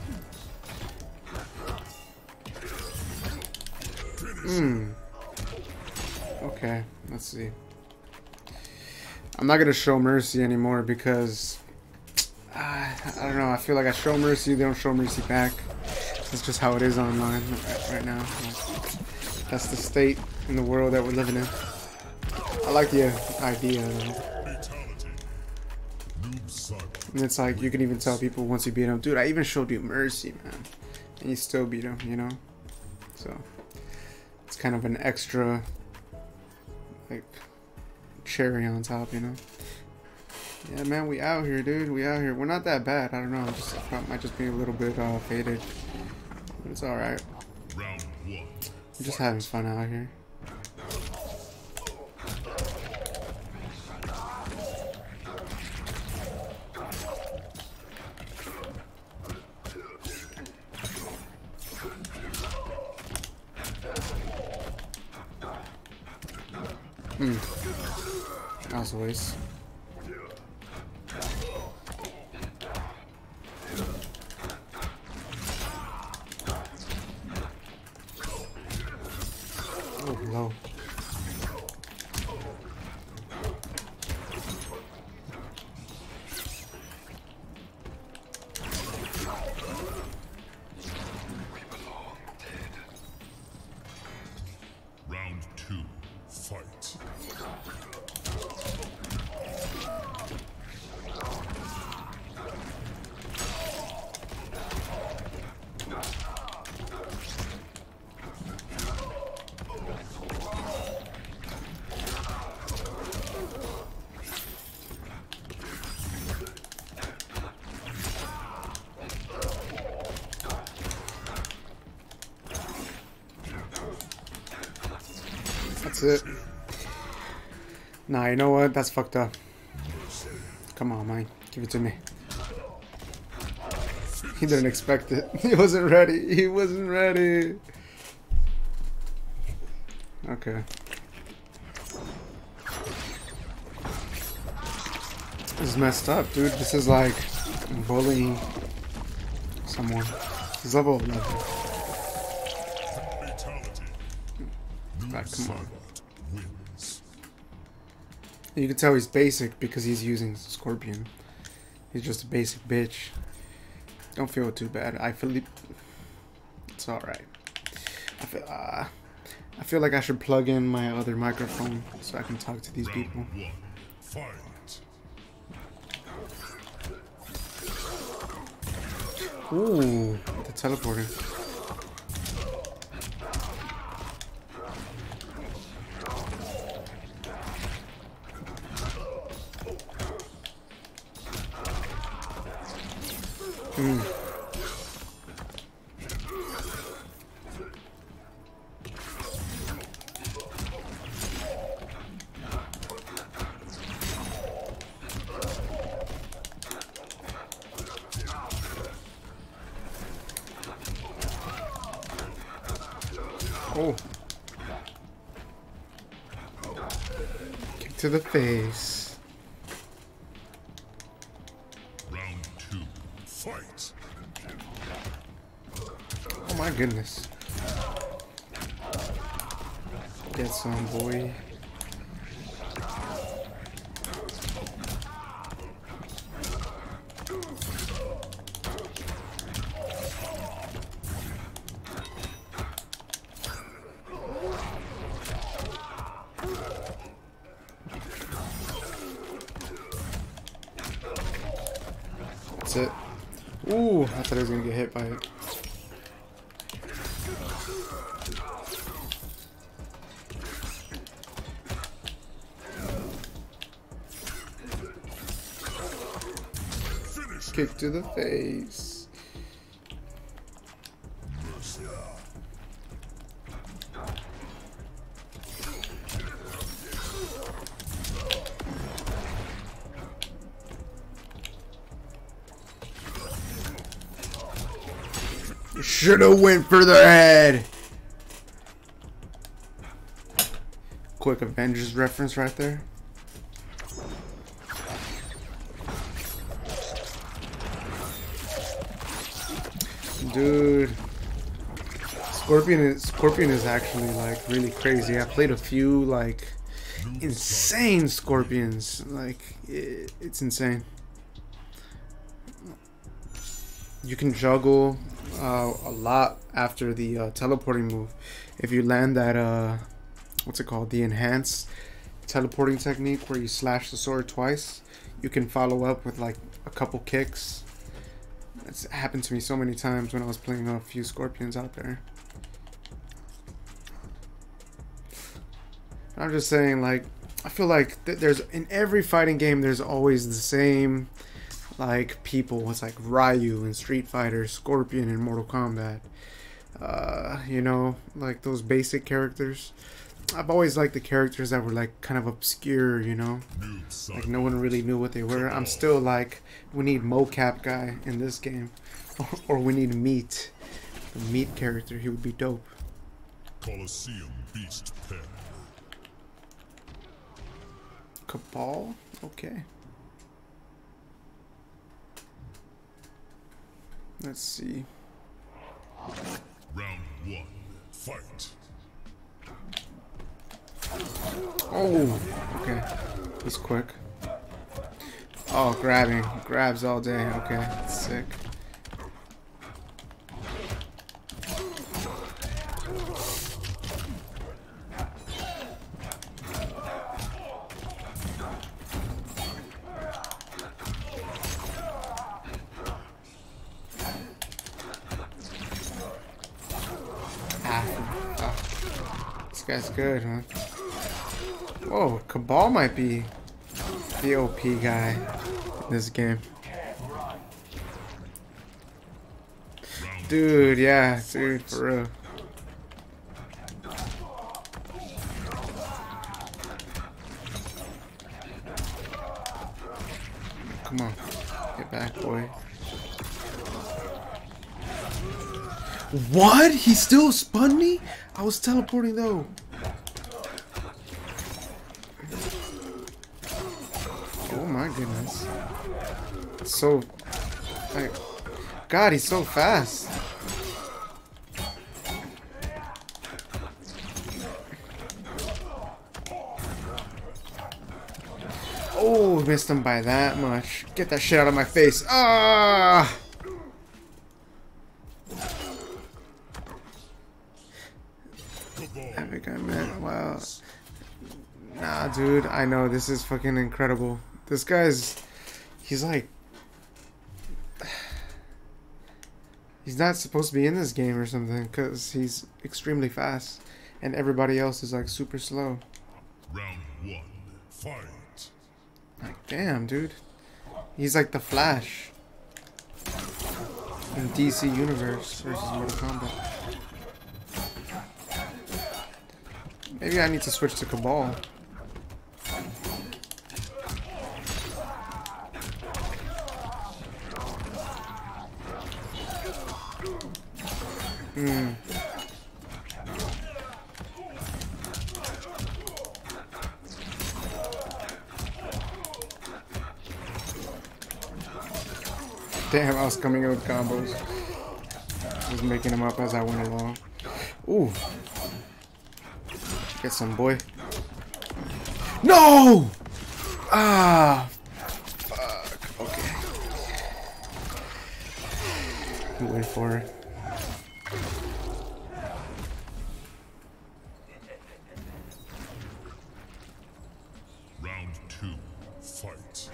Hmm. Okay, let's see. I'm not gonna show mercy anymore because uh, I don't know. I feel like I show mercy, they don't show mercy back. That's just how it is online right, right now. That's the state in the world that we're living in. I like the idea though. And it's like you can even tell people once you beat them, dude, I even showed you mercy, man, and you still beat them, you know. So it's kind of an extra, like, cherry on top, you know. Yeah, man, we out here, dude. We out here. We're not that bad. I don't know. I'm just I might just be a little bit uh, faded, but it's all right. Round one. We're just having fun out here. Hmm. That was a waste. Oh, no. Round two, fight. That's it. Nah, you know what? That's fucked up. Come on, man. Give it to me. He didn't expect it. He wasn't ready. He wasn't ready. Okay. This is messed up, dude. This is like bullying someone. He's level eleven. God, come on. You can tell he's basic because he's using Scorpion. He's just a basic bitch. Don't feel too bad. I feel it's all right. I feel uh, I feel like I should plug in my other microphone so I can talk to these people. Ooh, the teleporting. Mm. Oh. Kick to the face. Round two, fight. Oh my goodness. Get some, boy. That's it. Ooh, I thought I was gonna get hit by it. Kick to the face. Should've went for the head. Quick Avengers reference right there. Dude, Scorpion is Scorpion is actually like really crazy. I played a few like insane Scorpions. Like it, it's insane. You can juggle uh, a lot after the uh, teleporting move. If you land that uh, what's it called? The enhanced teleporting technique where you slash the sword twice. You can follow up with like a couple kicks. It's happened to me so many times when I was playing a few Scorpions out there. I'm just saying, like, I feel like th there's in every fighting game there's always the same like people. It's like Ryu in Street Fighter, Scorpion in Mortal Kombat. Uh, you know, like those basic characters. I've always liked the characters that were like kind of obscure, you know, like no one really knew what they were. I'm still like, we need mocap guy in this game, or we need meat, the meat character. He would be dope. Colosseum Beast Pen. Cabal? Okay. Let's see. Round one, fight. Oh, okay. He's quick. Oh, grabbing. Grabs all day. Okay, that's sick. Ah, oh. This guy's good, huh? Whoa, Cabal might be the O P guy in this game. Dude, yeah, dude, for real. Come on, get back, boy. What? He still spun me? I was teleporting though. Oh my goodness. So, like, God, he's so fast. Oh, missed him by that much. Get that shit out of my face. Ah! Epic, I meant. Wow. Nah, dude. I know. This is fucking incredible. This guy's... He's like... He's not supposed to be in this game or something, because he's extremely fast. And everybody else is like super slow. Round one, fight. Like, damn, dude. He's like the Flash in D C Universe versus Mortal Kombat. Maybe I need to switch to Cabal. Hmm. Damn, I was coming in with combos. I was making them up as I went along. Ooh. Get some, boy. No! Ah. Fuck. Okay. Wait for it. Round two, fight.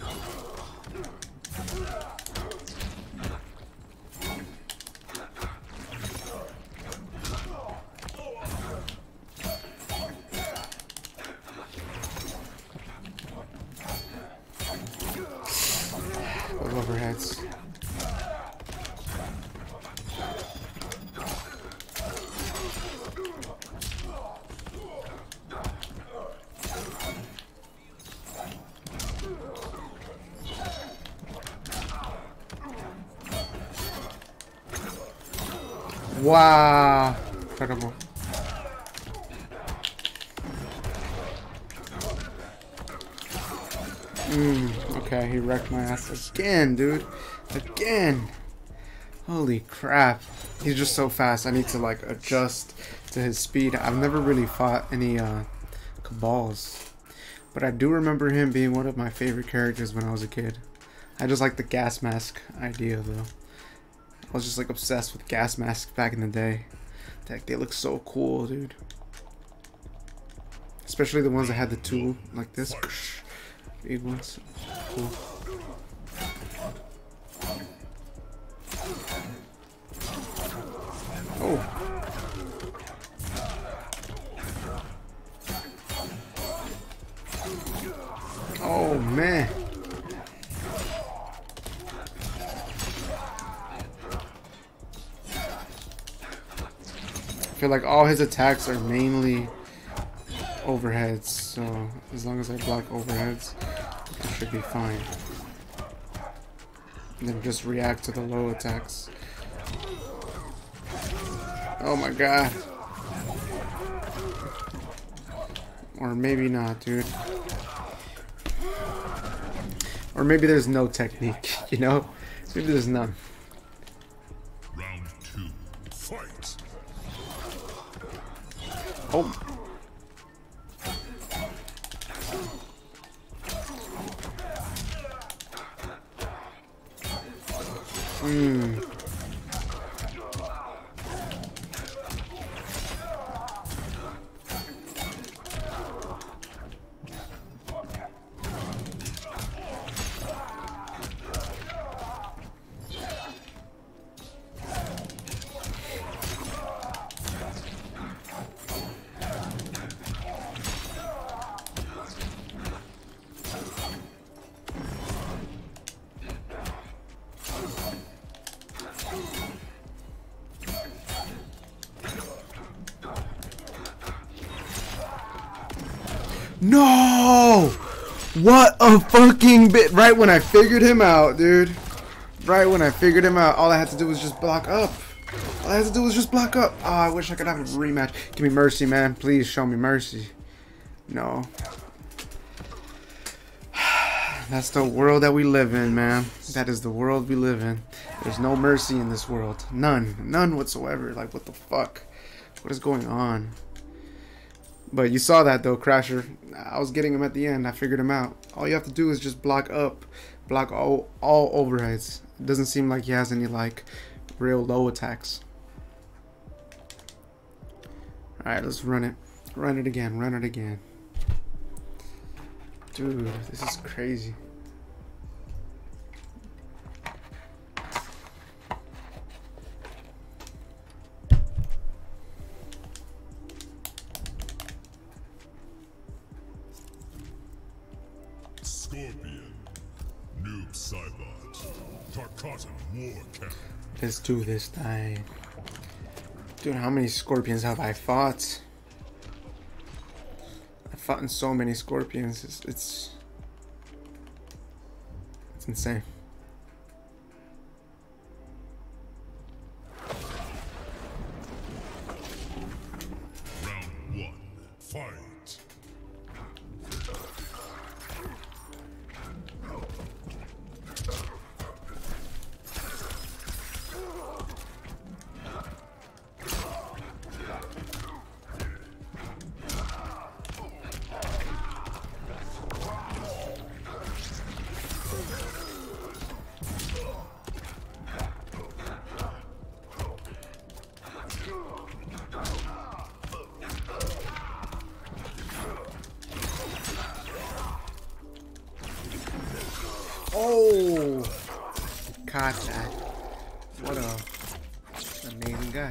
Those overheads. Wow, incredible. Mm, okay, he wrecked my ass again, dude. Again. Holy crap. He's just so fast. I need to like adjust to his speed. I've never really fought any uh, Cabals. But I do remember him being one of my favorite characters when I was a kid. I just like the gas mask idea though. I was just like obsessed with gas masks back in the day. Like, they look so cool, dude. Especially the ones that had the tool like this. Big ones. Cool. Oh. Oh man. I feel like all his attacks are mainly overheads, so as long as I block overheads, I should be fine. And then just react to the low attacks. Oh my god. Or maybe not, dude. Or maybe there's no technique, you know? Maybe there's none. Round two, fight. Oh. Hmm. No! What a fucking bit! Right when I figured him out, dude. Right when I figured him out, all I had to do was just block up. All I had to do was just block up. Oh, I wish I could have a rematch. Give me mercy, man. Please show me mercy. No. That's the world that we live in, man. That is the world we live in. There's no mercy in this world. None. None whatsoever. Like, what the fuck? What is going on? But you saw that, though, Crasher. I was getting him at the end. I figured him out. All you have to do is just block up. Block all, all overheads. It doesn't seem like he has any, like, real low attacks. Alright, let's run it. Run it again. Run it again. Dude, this is crazy. Scorpion, Noob Cybot, Tarkatan War Camp. Let's do this thing. Dude, how many scorpions have I fought? I've fought in so many scorpions. It's it's, it's insane. Round one, fight. Oh, caught that. What a amazing guy.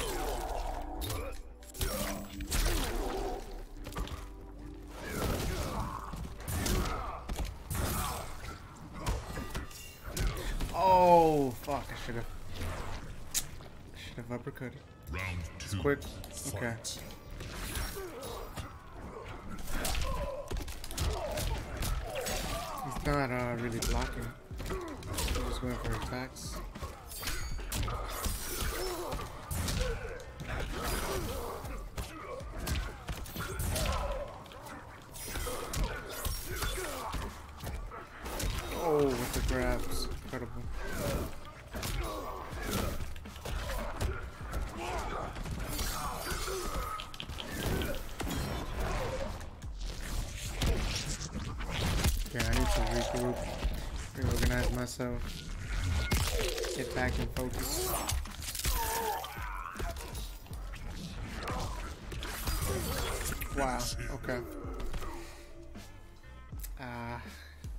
Oh, fuck! I should have. Should have uppercut. Round It's two, quick. fight. Okay. He's not uh, really blocking. He's just going for attacks. Oh, with the grabs. Incredible. Yeah, I need to regroup, reorganize myself, get back in focus. Wow, okay. Ah. Uh,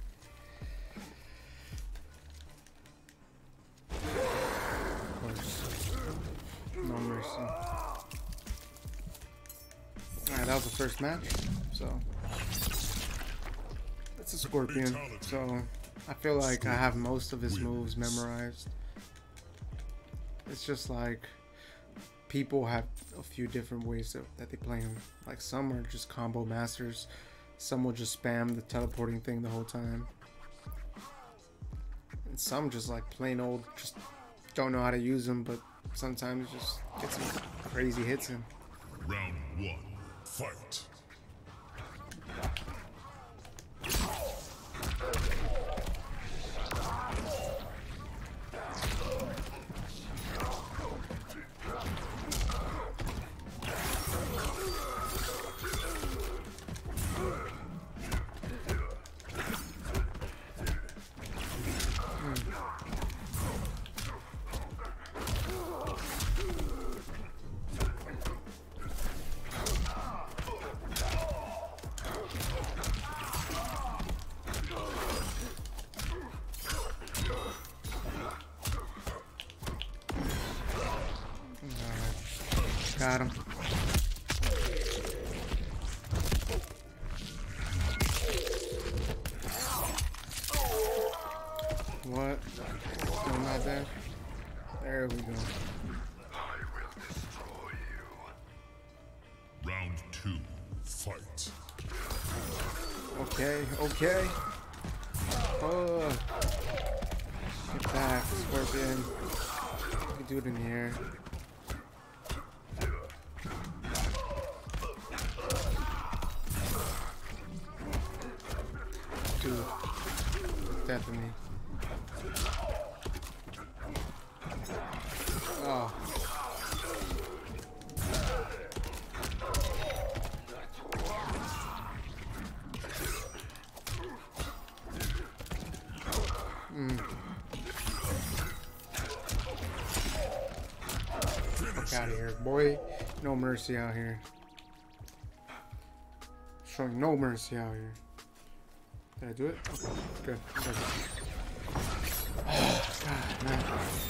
of course. No mercy. Alright, that was the first match, so. It's a scorpion, so I feel like I have most of his moves memorized. It's just like people have a few different ways that, that they play him. Like some are just combo masters, some will just spam the teleporting thing the whole time, and some just like plain old just don't know how to use him, but sometimes just get some crazy hits in. Round one, fight. Got him. What? Still not there? There we go. I will destroy you. Round two, fight. Okay, okay. Oh. Get back, Scorpion. You can do it in the air. Dude. Definitely. Oh. Mm. Fuck out of here, boy. No mercy out here. Showing no mercy out here. Did I do it? Okay, good. Okay. God, man.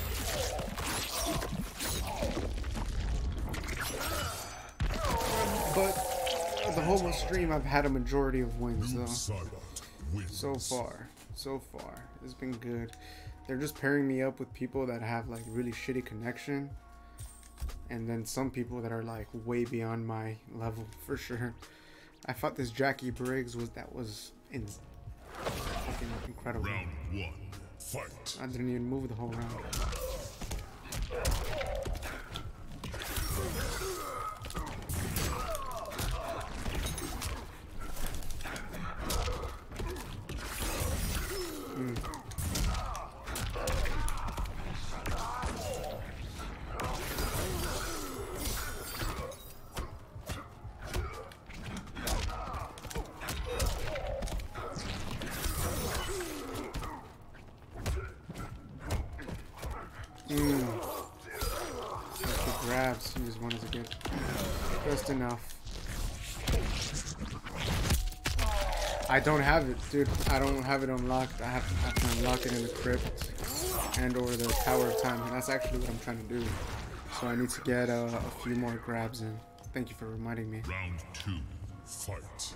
But the whole stream, I've had a majority of wins, though. So far. So far. It's been good. They're just pairing me up with people that have, like, really shitty connection. And then some people that are, like, way beyond my level, for sure. I thought this Jackie Briggs was, that was in, fucking incredible. Round one, fight. I didn't even move the whole round. Mm. Mm. The grabs, he just wanted to get just enough. I don't have it, dude. I don't have it unlocked. I have, I have to unlock it in the crypt and or the Tower of Time, and that's actually what I'm trying to do. So I need to get uh, a few more grabs in. Thank you for reminding me. Round two, fight.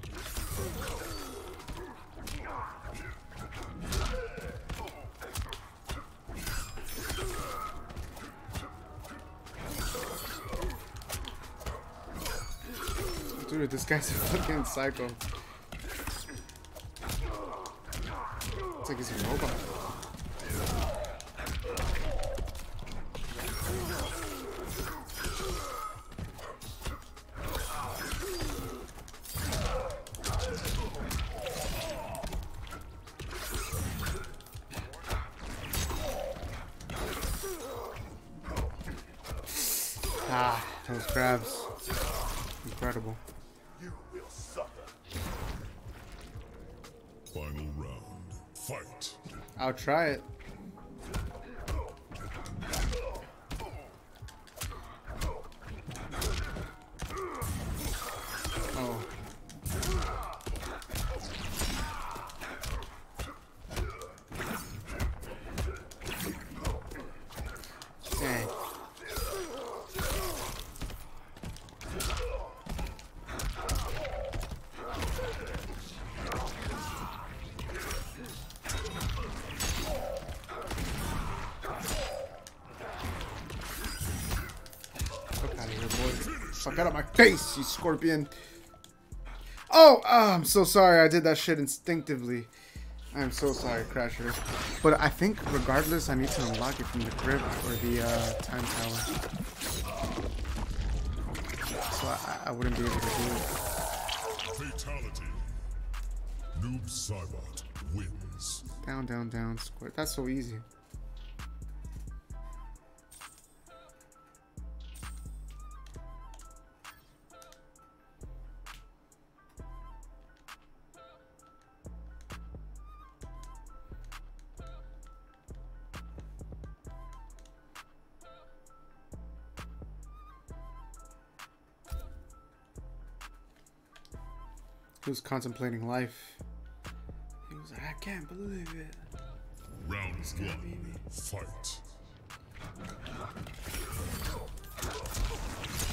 Dude, this guy's a fucking psycho. It's like he's a robot. Ah, those grabs. Incredible. You will suffer. Final round, fight. I'll try it. Oh. Dang. Fuck out of my face, you scorpion. Oh, oh, I'm so sorry. I did that shit instinctively. I'm so sorry, Crasher. But I think regardless, I need to unlock it from the crypt or the uh, time tower. So I, I wouldn't be able to do it. Fatality. Noob Saibot wins. Down, down, down, square. That's so easy. He was contemplating life. He was like, I can't believe it. Round This guy beat me. one, fight.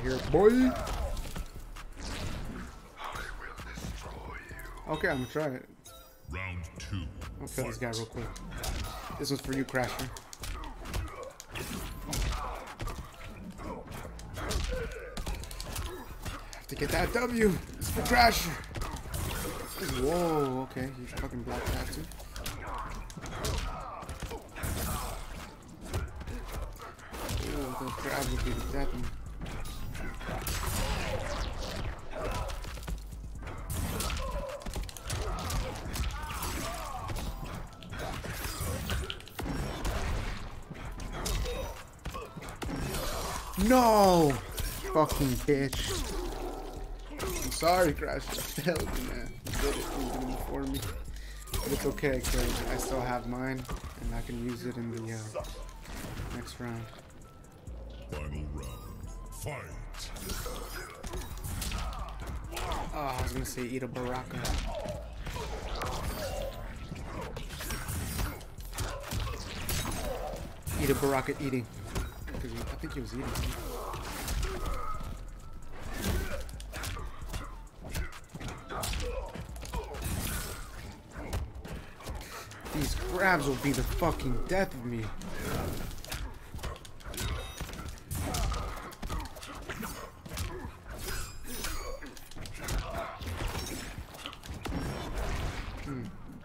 here, boy. I will destroy you. Okay, I'm gonna try it. Round two. I'll kill this guy Fight. real quick. This one's for you, Crasher. Have to get that W. It's for Crasher. Whoa, okay. He's fucking blocked that too. Ooh, those grabs would be the death of me. No! Fucking bitch. I'm sorry, Crash. I failed you, man. You did it. You did it for me. But it's okay, because I still have mine, and I can use it in the uh, next round. Final round. Fight. Oh, I was gonna say eat a baraka. Eat a baraka eating. Because I think he was eating. These grabs will be the fucking death of me. Hmm.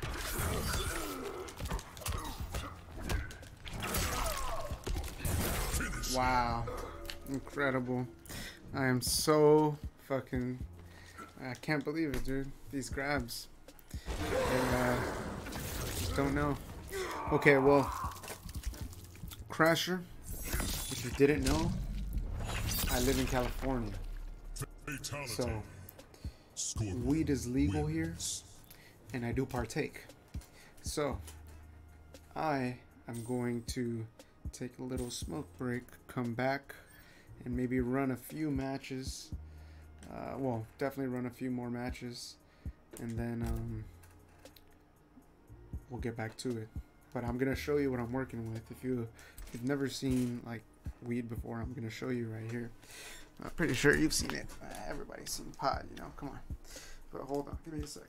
Wow. Incredible. I am so fucking... I can't believe it, dude. These grabs. They, uh... just don't know. Okay, well... Crasher, if you didn't know, I live in California. Fatality. So, Score weed is legal here, wins. and I do partake. So, I am going to take a little smoke break, come back, and maybe run a few matches. Uh, well, definitely run a few more matches, and then um, we'll get back to it. But I'm gonna show you what I'm working with. If you if you've never seen like weed before, I'm gonna show you right here. I'm pretty sure you've seen it. Uh, everybody's seen pot, you know. Come on. But hold on, give me a sec.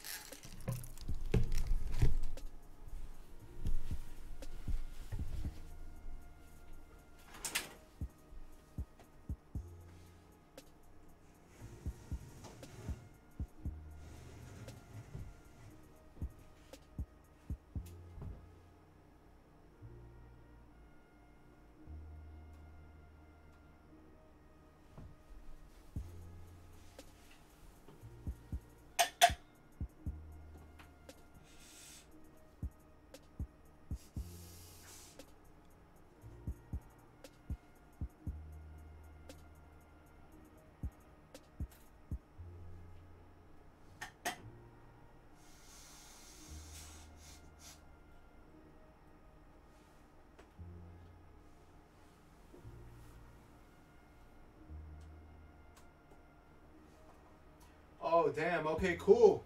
Oh, damn. Okay, cool.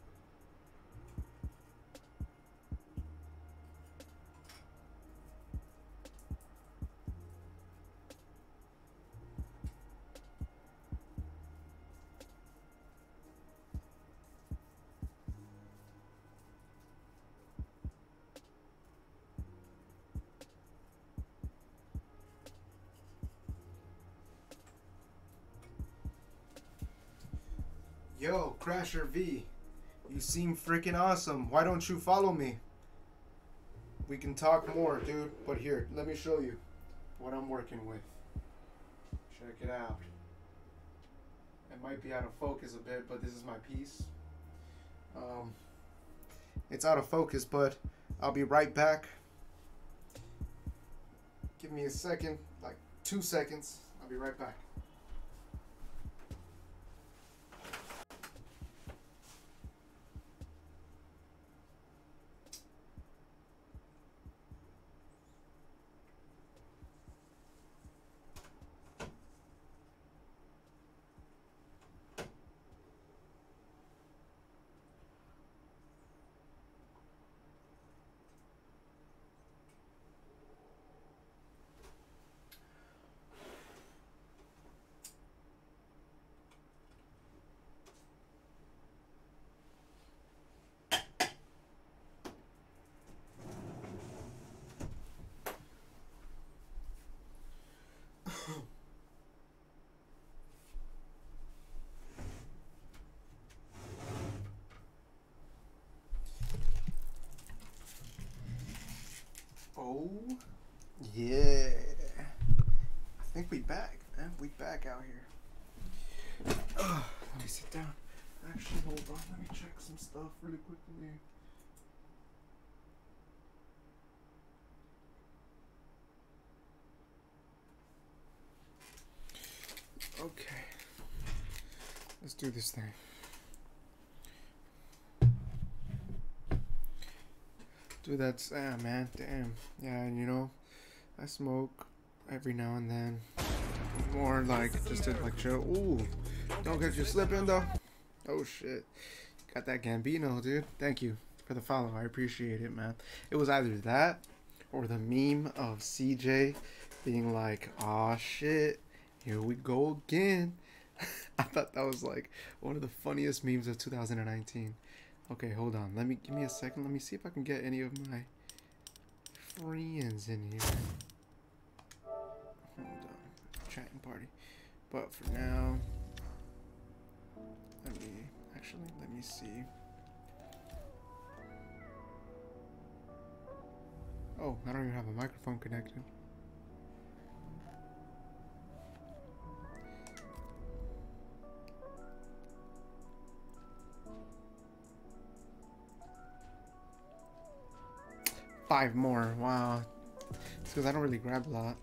Yo, Crasher V, you seem freaking awesome. Why don't you follow me? We can talk more, dude. But here, let me show you what I'm working with. Check it out. It might be out of focus a bit, but this is my piece. Um, it's out of focus, but I'll be right back. Give me a second, like two seconds. I'll be right back. Oh, yeah. I think we back, man. We back out here. Uh, let me sit down. Actually, hold on. Let me check some stuff really quickly. Okay. Let's do this thing. Dude, that's, ah, man, damn. Yeah, and you know, I smoke every now and then. More like, just to like chill. Ooh, don't get you slipping though. Oh shit. Got that Gambino, dude. Thank you for the follow. I appreciate it, man. It was either that or the meme of C J being like, aw shit, here we go again. I thought that was like one of the funniest memes of two thousand nineteen. Okay, hold on. Let me give me a second. Let me see if I can get any of my friends in here. Hold on. Chatting party. But for now, let me actually let me see. Oh, I don't even have a microphone connected. Five more. Wow. It's because I don't really grab a lot.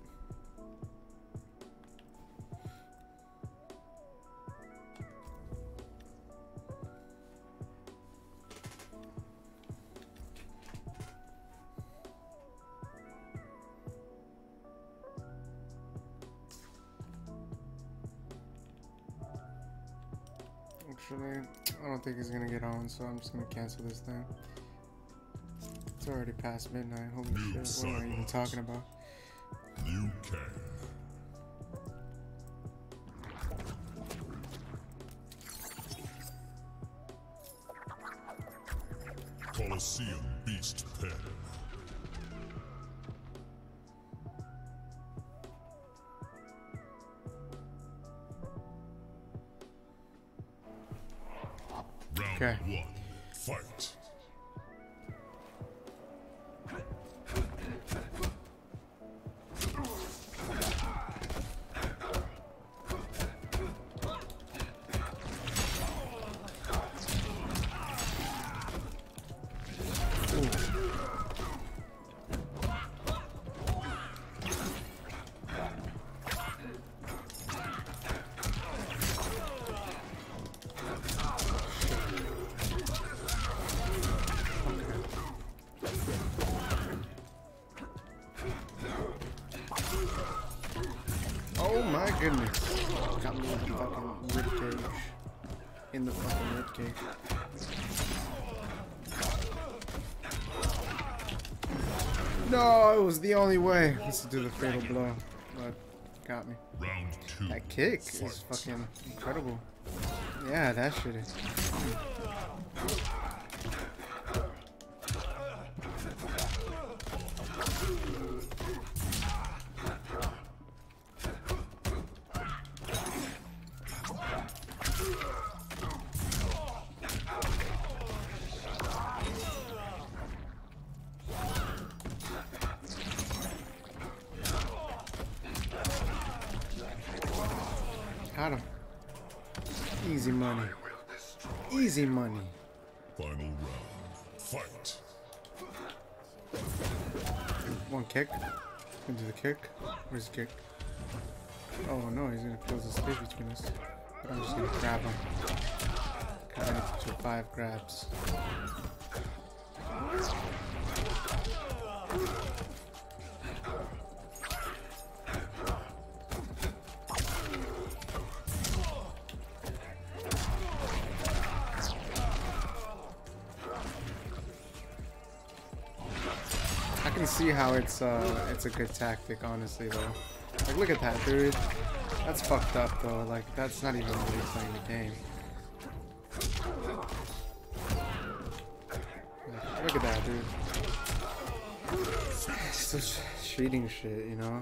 Actually, I don't think he's gonna get on, so I'm just gonna cancel this thing. It's already past midnight. Holy New shit, what am I even talking about? You can. Colosseum Beast Pen. Round Okay. one. Fight. Oh my goodness. Got me in the fucking ribcage. In the fucking ribcage. No, it was the only way. Let's do the fatal blow. But got me. Round two. That kick is Fight. fucking incredible. Yeah, that shit is. Got him. Easy money. Easy money. Final round. Fight. One kick. Gonna do the kick. Where's the kick? Oh no, he's gonna close the space between us. But I'm just gonna grab him. Cause I need to do five grabs. I can see how it's uh it's a good tactic, honestly though. Like look at that, dude. That's fucked up though. Like that's not even really playing the game. Like, look at that, dude. It's just cheating shit, you know.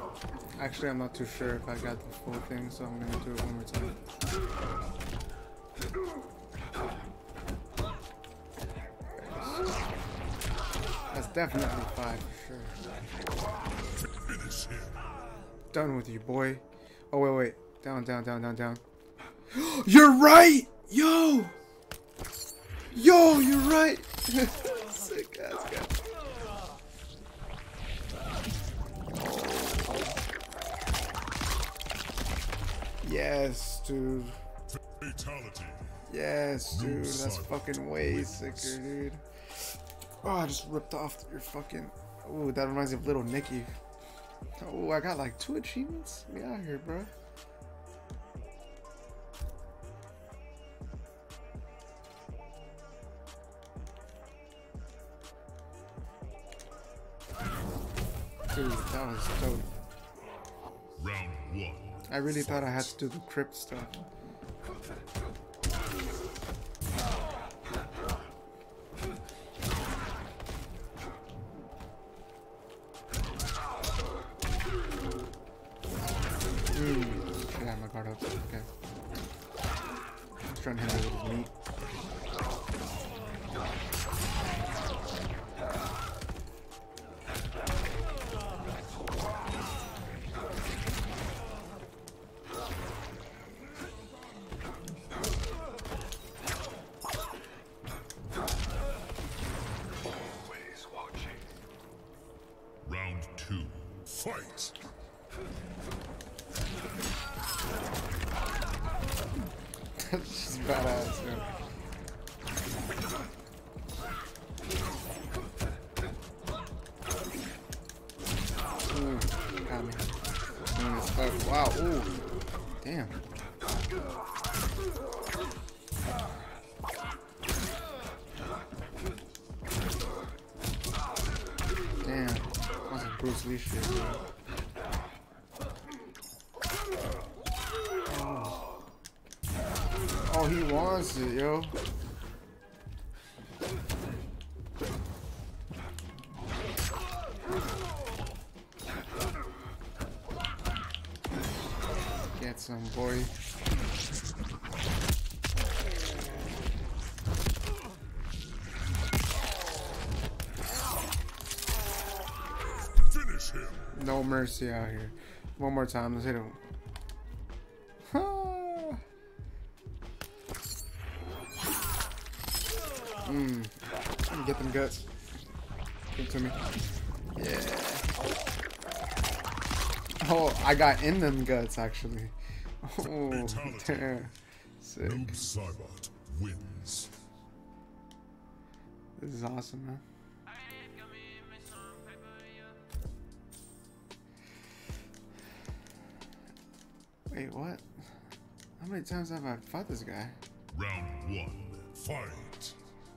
Actually, I'm not too sure if I got the full thing, so I'm gonna do it one more time. That's definitely five for sure. Done with you, boy. Oh, wait, wait. Down, down, down, down, down. You're right! Yo! Yo, you're right! Sick ass guy. Yes, dude. Fatality. Yes, dude. That's fucking way sicker, dude. Oh, I just ripped off your fucking... Ooh, that reminds me of Little Nicky. Oh, I got like two achievements? Get out here, bro. Dude, that was dope. Round one. I really thought I had to do the crypt stuff. Mm. Should have my guard up. Okay. Just trying to hit him with his meat. Round two. Fight. She's badass, man. Ooh, got me. Doing this fuck. Wow, ooh. Damn. Damn. That's some Bruce Lee shit, bro. Oh, he wants it, yo. Get some, boy. Finish him. No mercy out here. One more time, let's hit him. Mmm. Let me get them guts. Give it to me. Yeah. Oh, I got in them guts actually. Oh, damn. Sick. Noob Saibot wins. This is awesome, man. Wait, what? How many times have I fought this guy? Round one. Fight.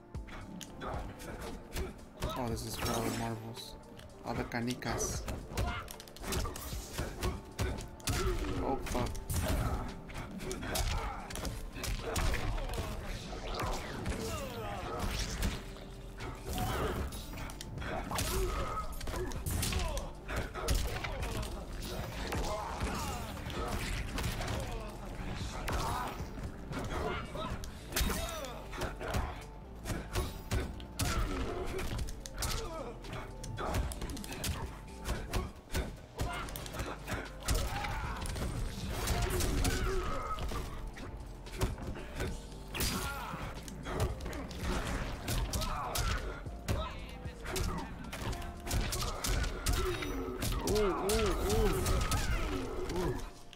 Oh, this is for all the marbles. All the canicas. Oh, fuck. Ooh, ooh, ooh. Ooh.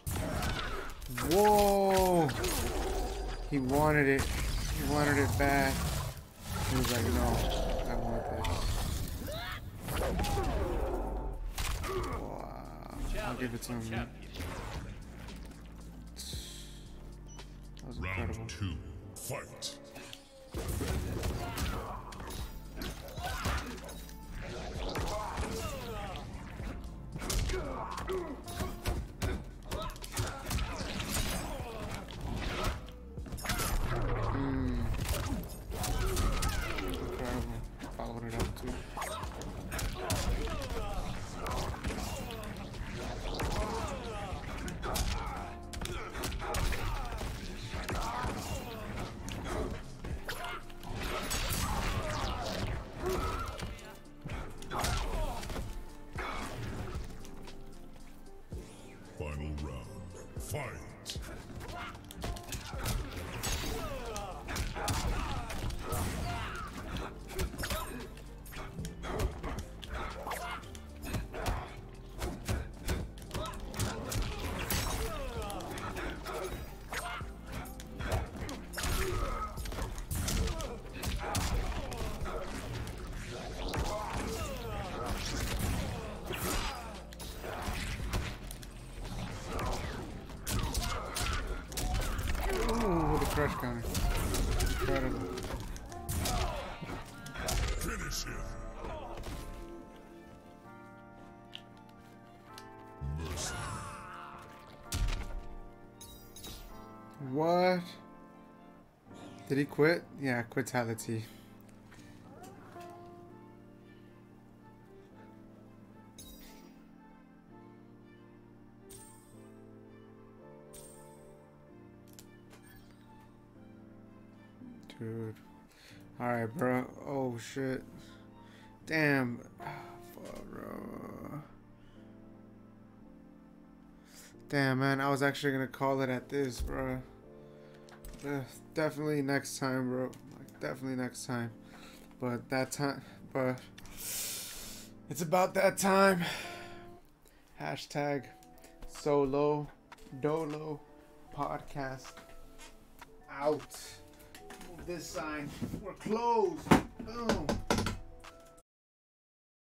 Whoa! He wanted it. He wanted it bad. He was like, no, I want this. Wow. I'll give it to him, man. That was incredible. Round two. Fight. Mm. Incredible. Followed it up too. Crush counter. Incredible. Finish him. Mercy. What? Did he quit? Yeah, quitality. Dude. Alright, bro. Oh, shit. Damn. Oh, fuck, bro. Damn, man. I was actually gonna call it at this, bro. Uh, definitely next time, bro. Like, definitely next time. But that time, but it's about that time. Hashtag solo dolo podcast out. Move this sign. We're closed. Boom.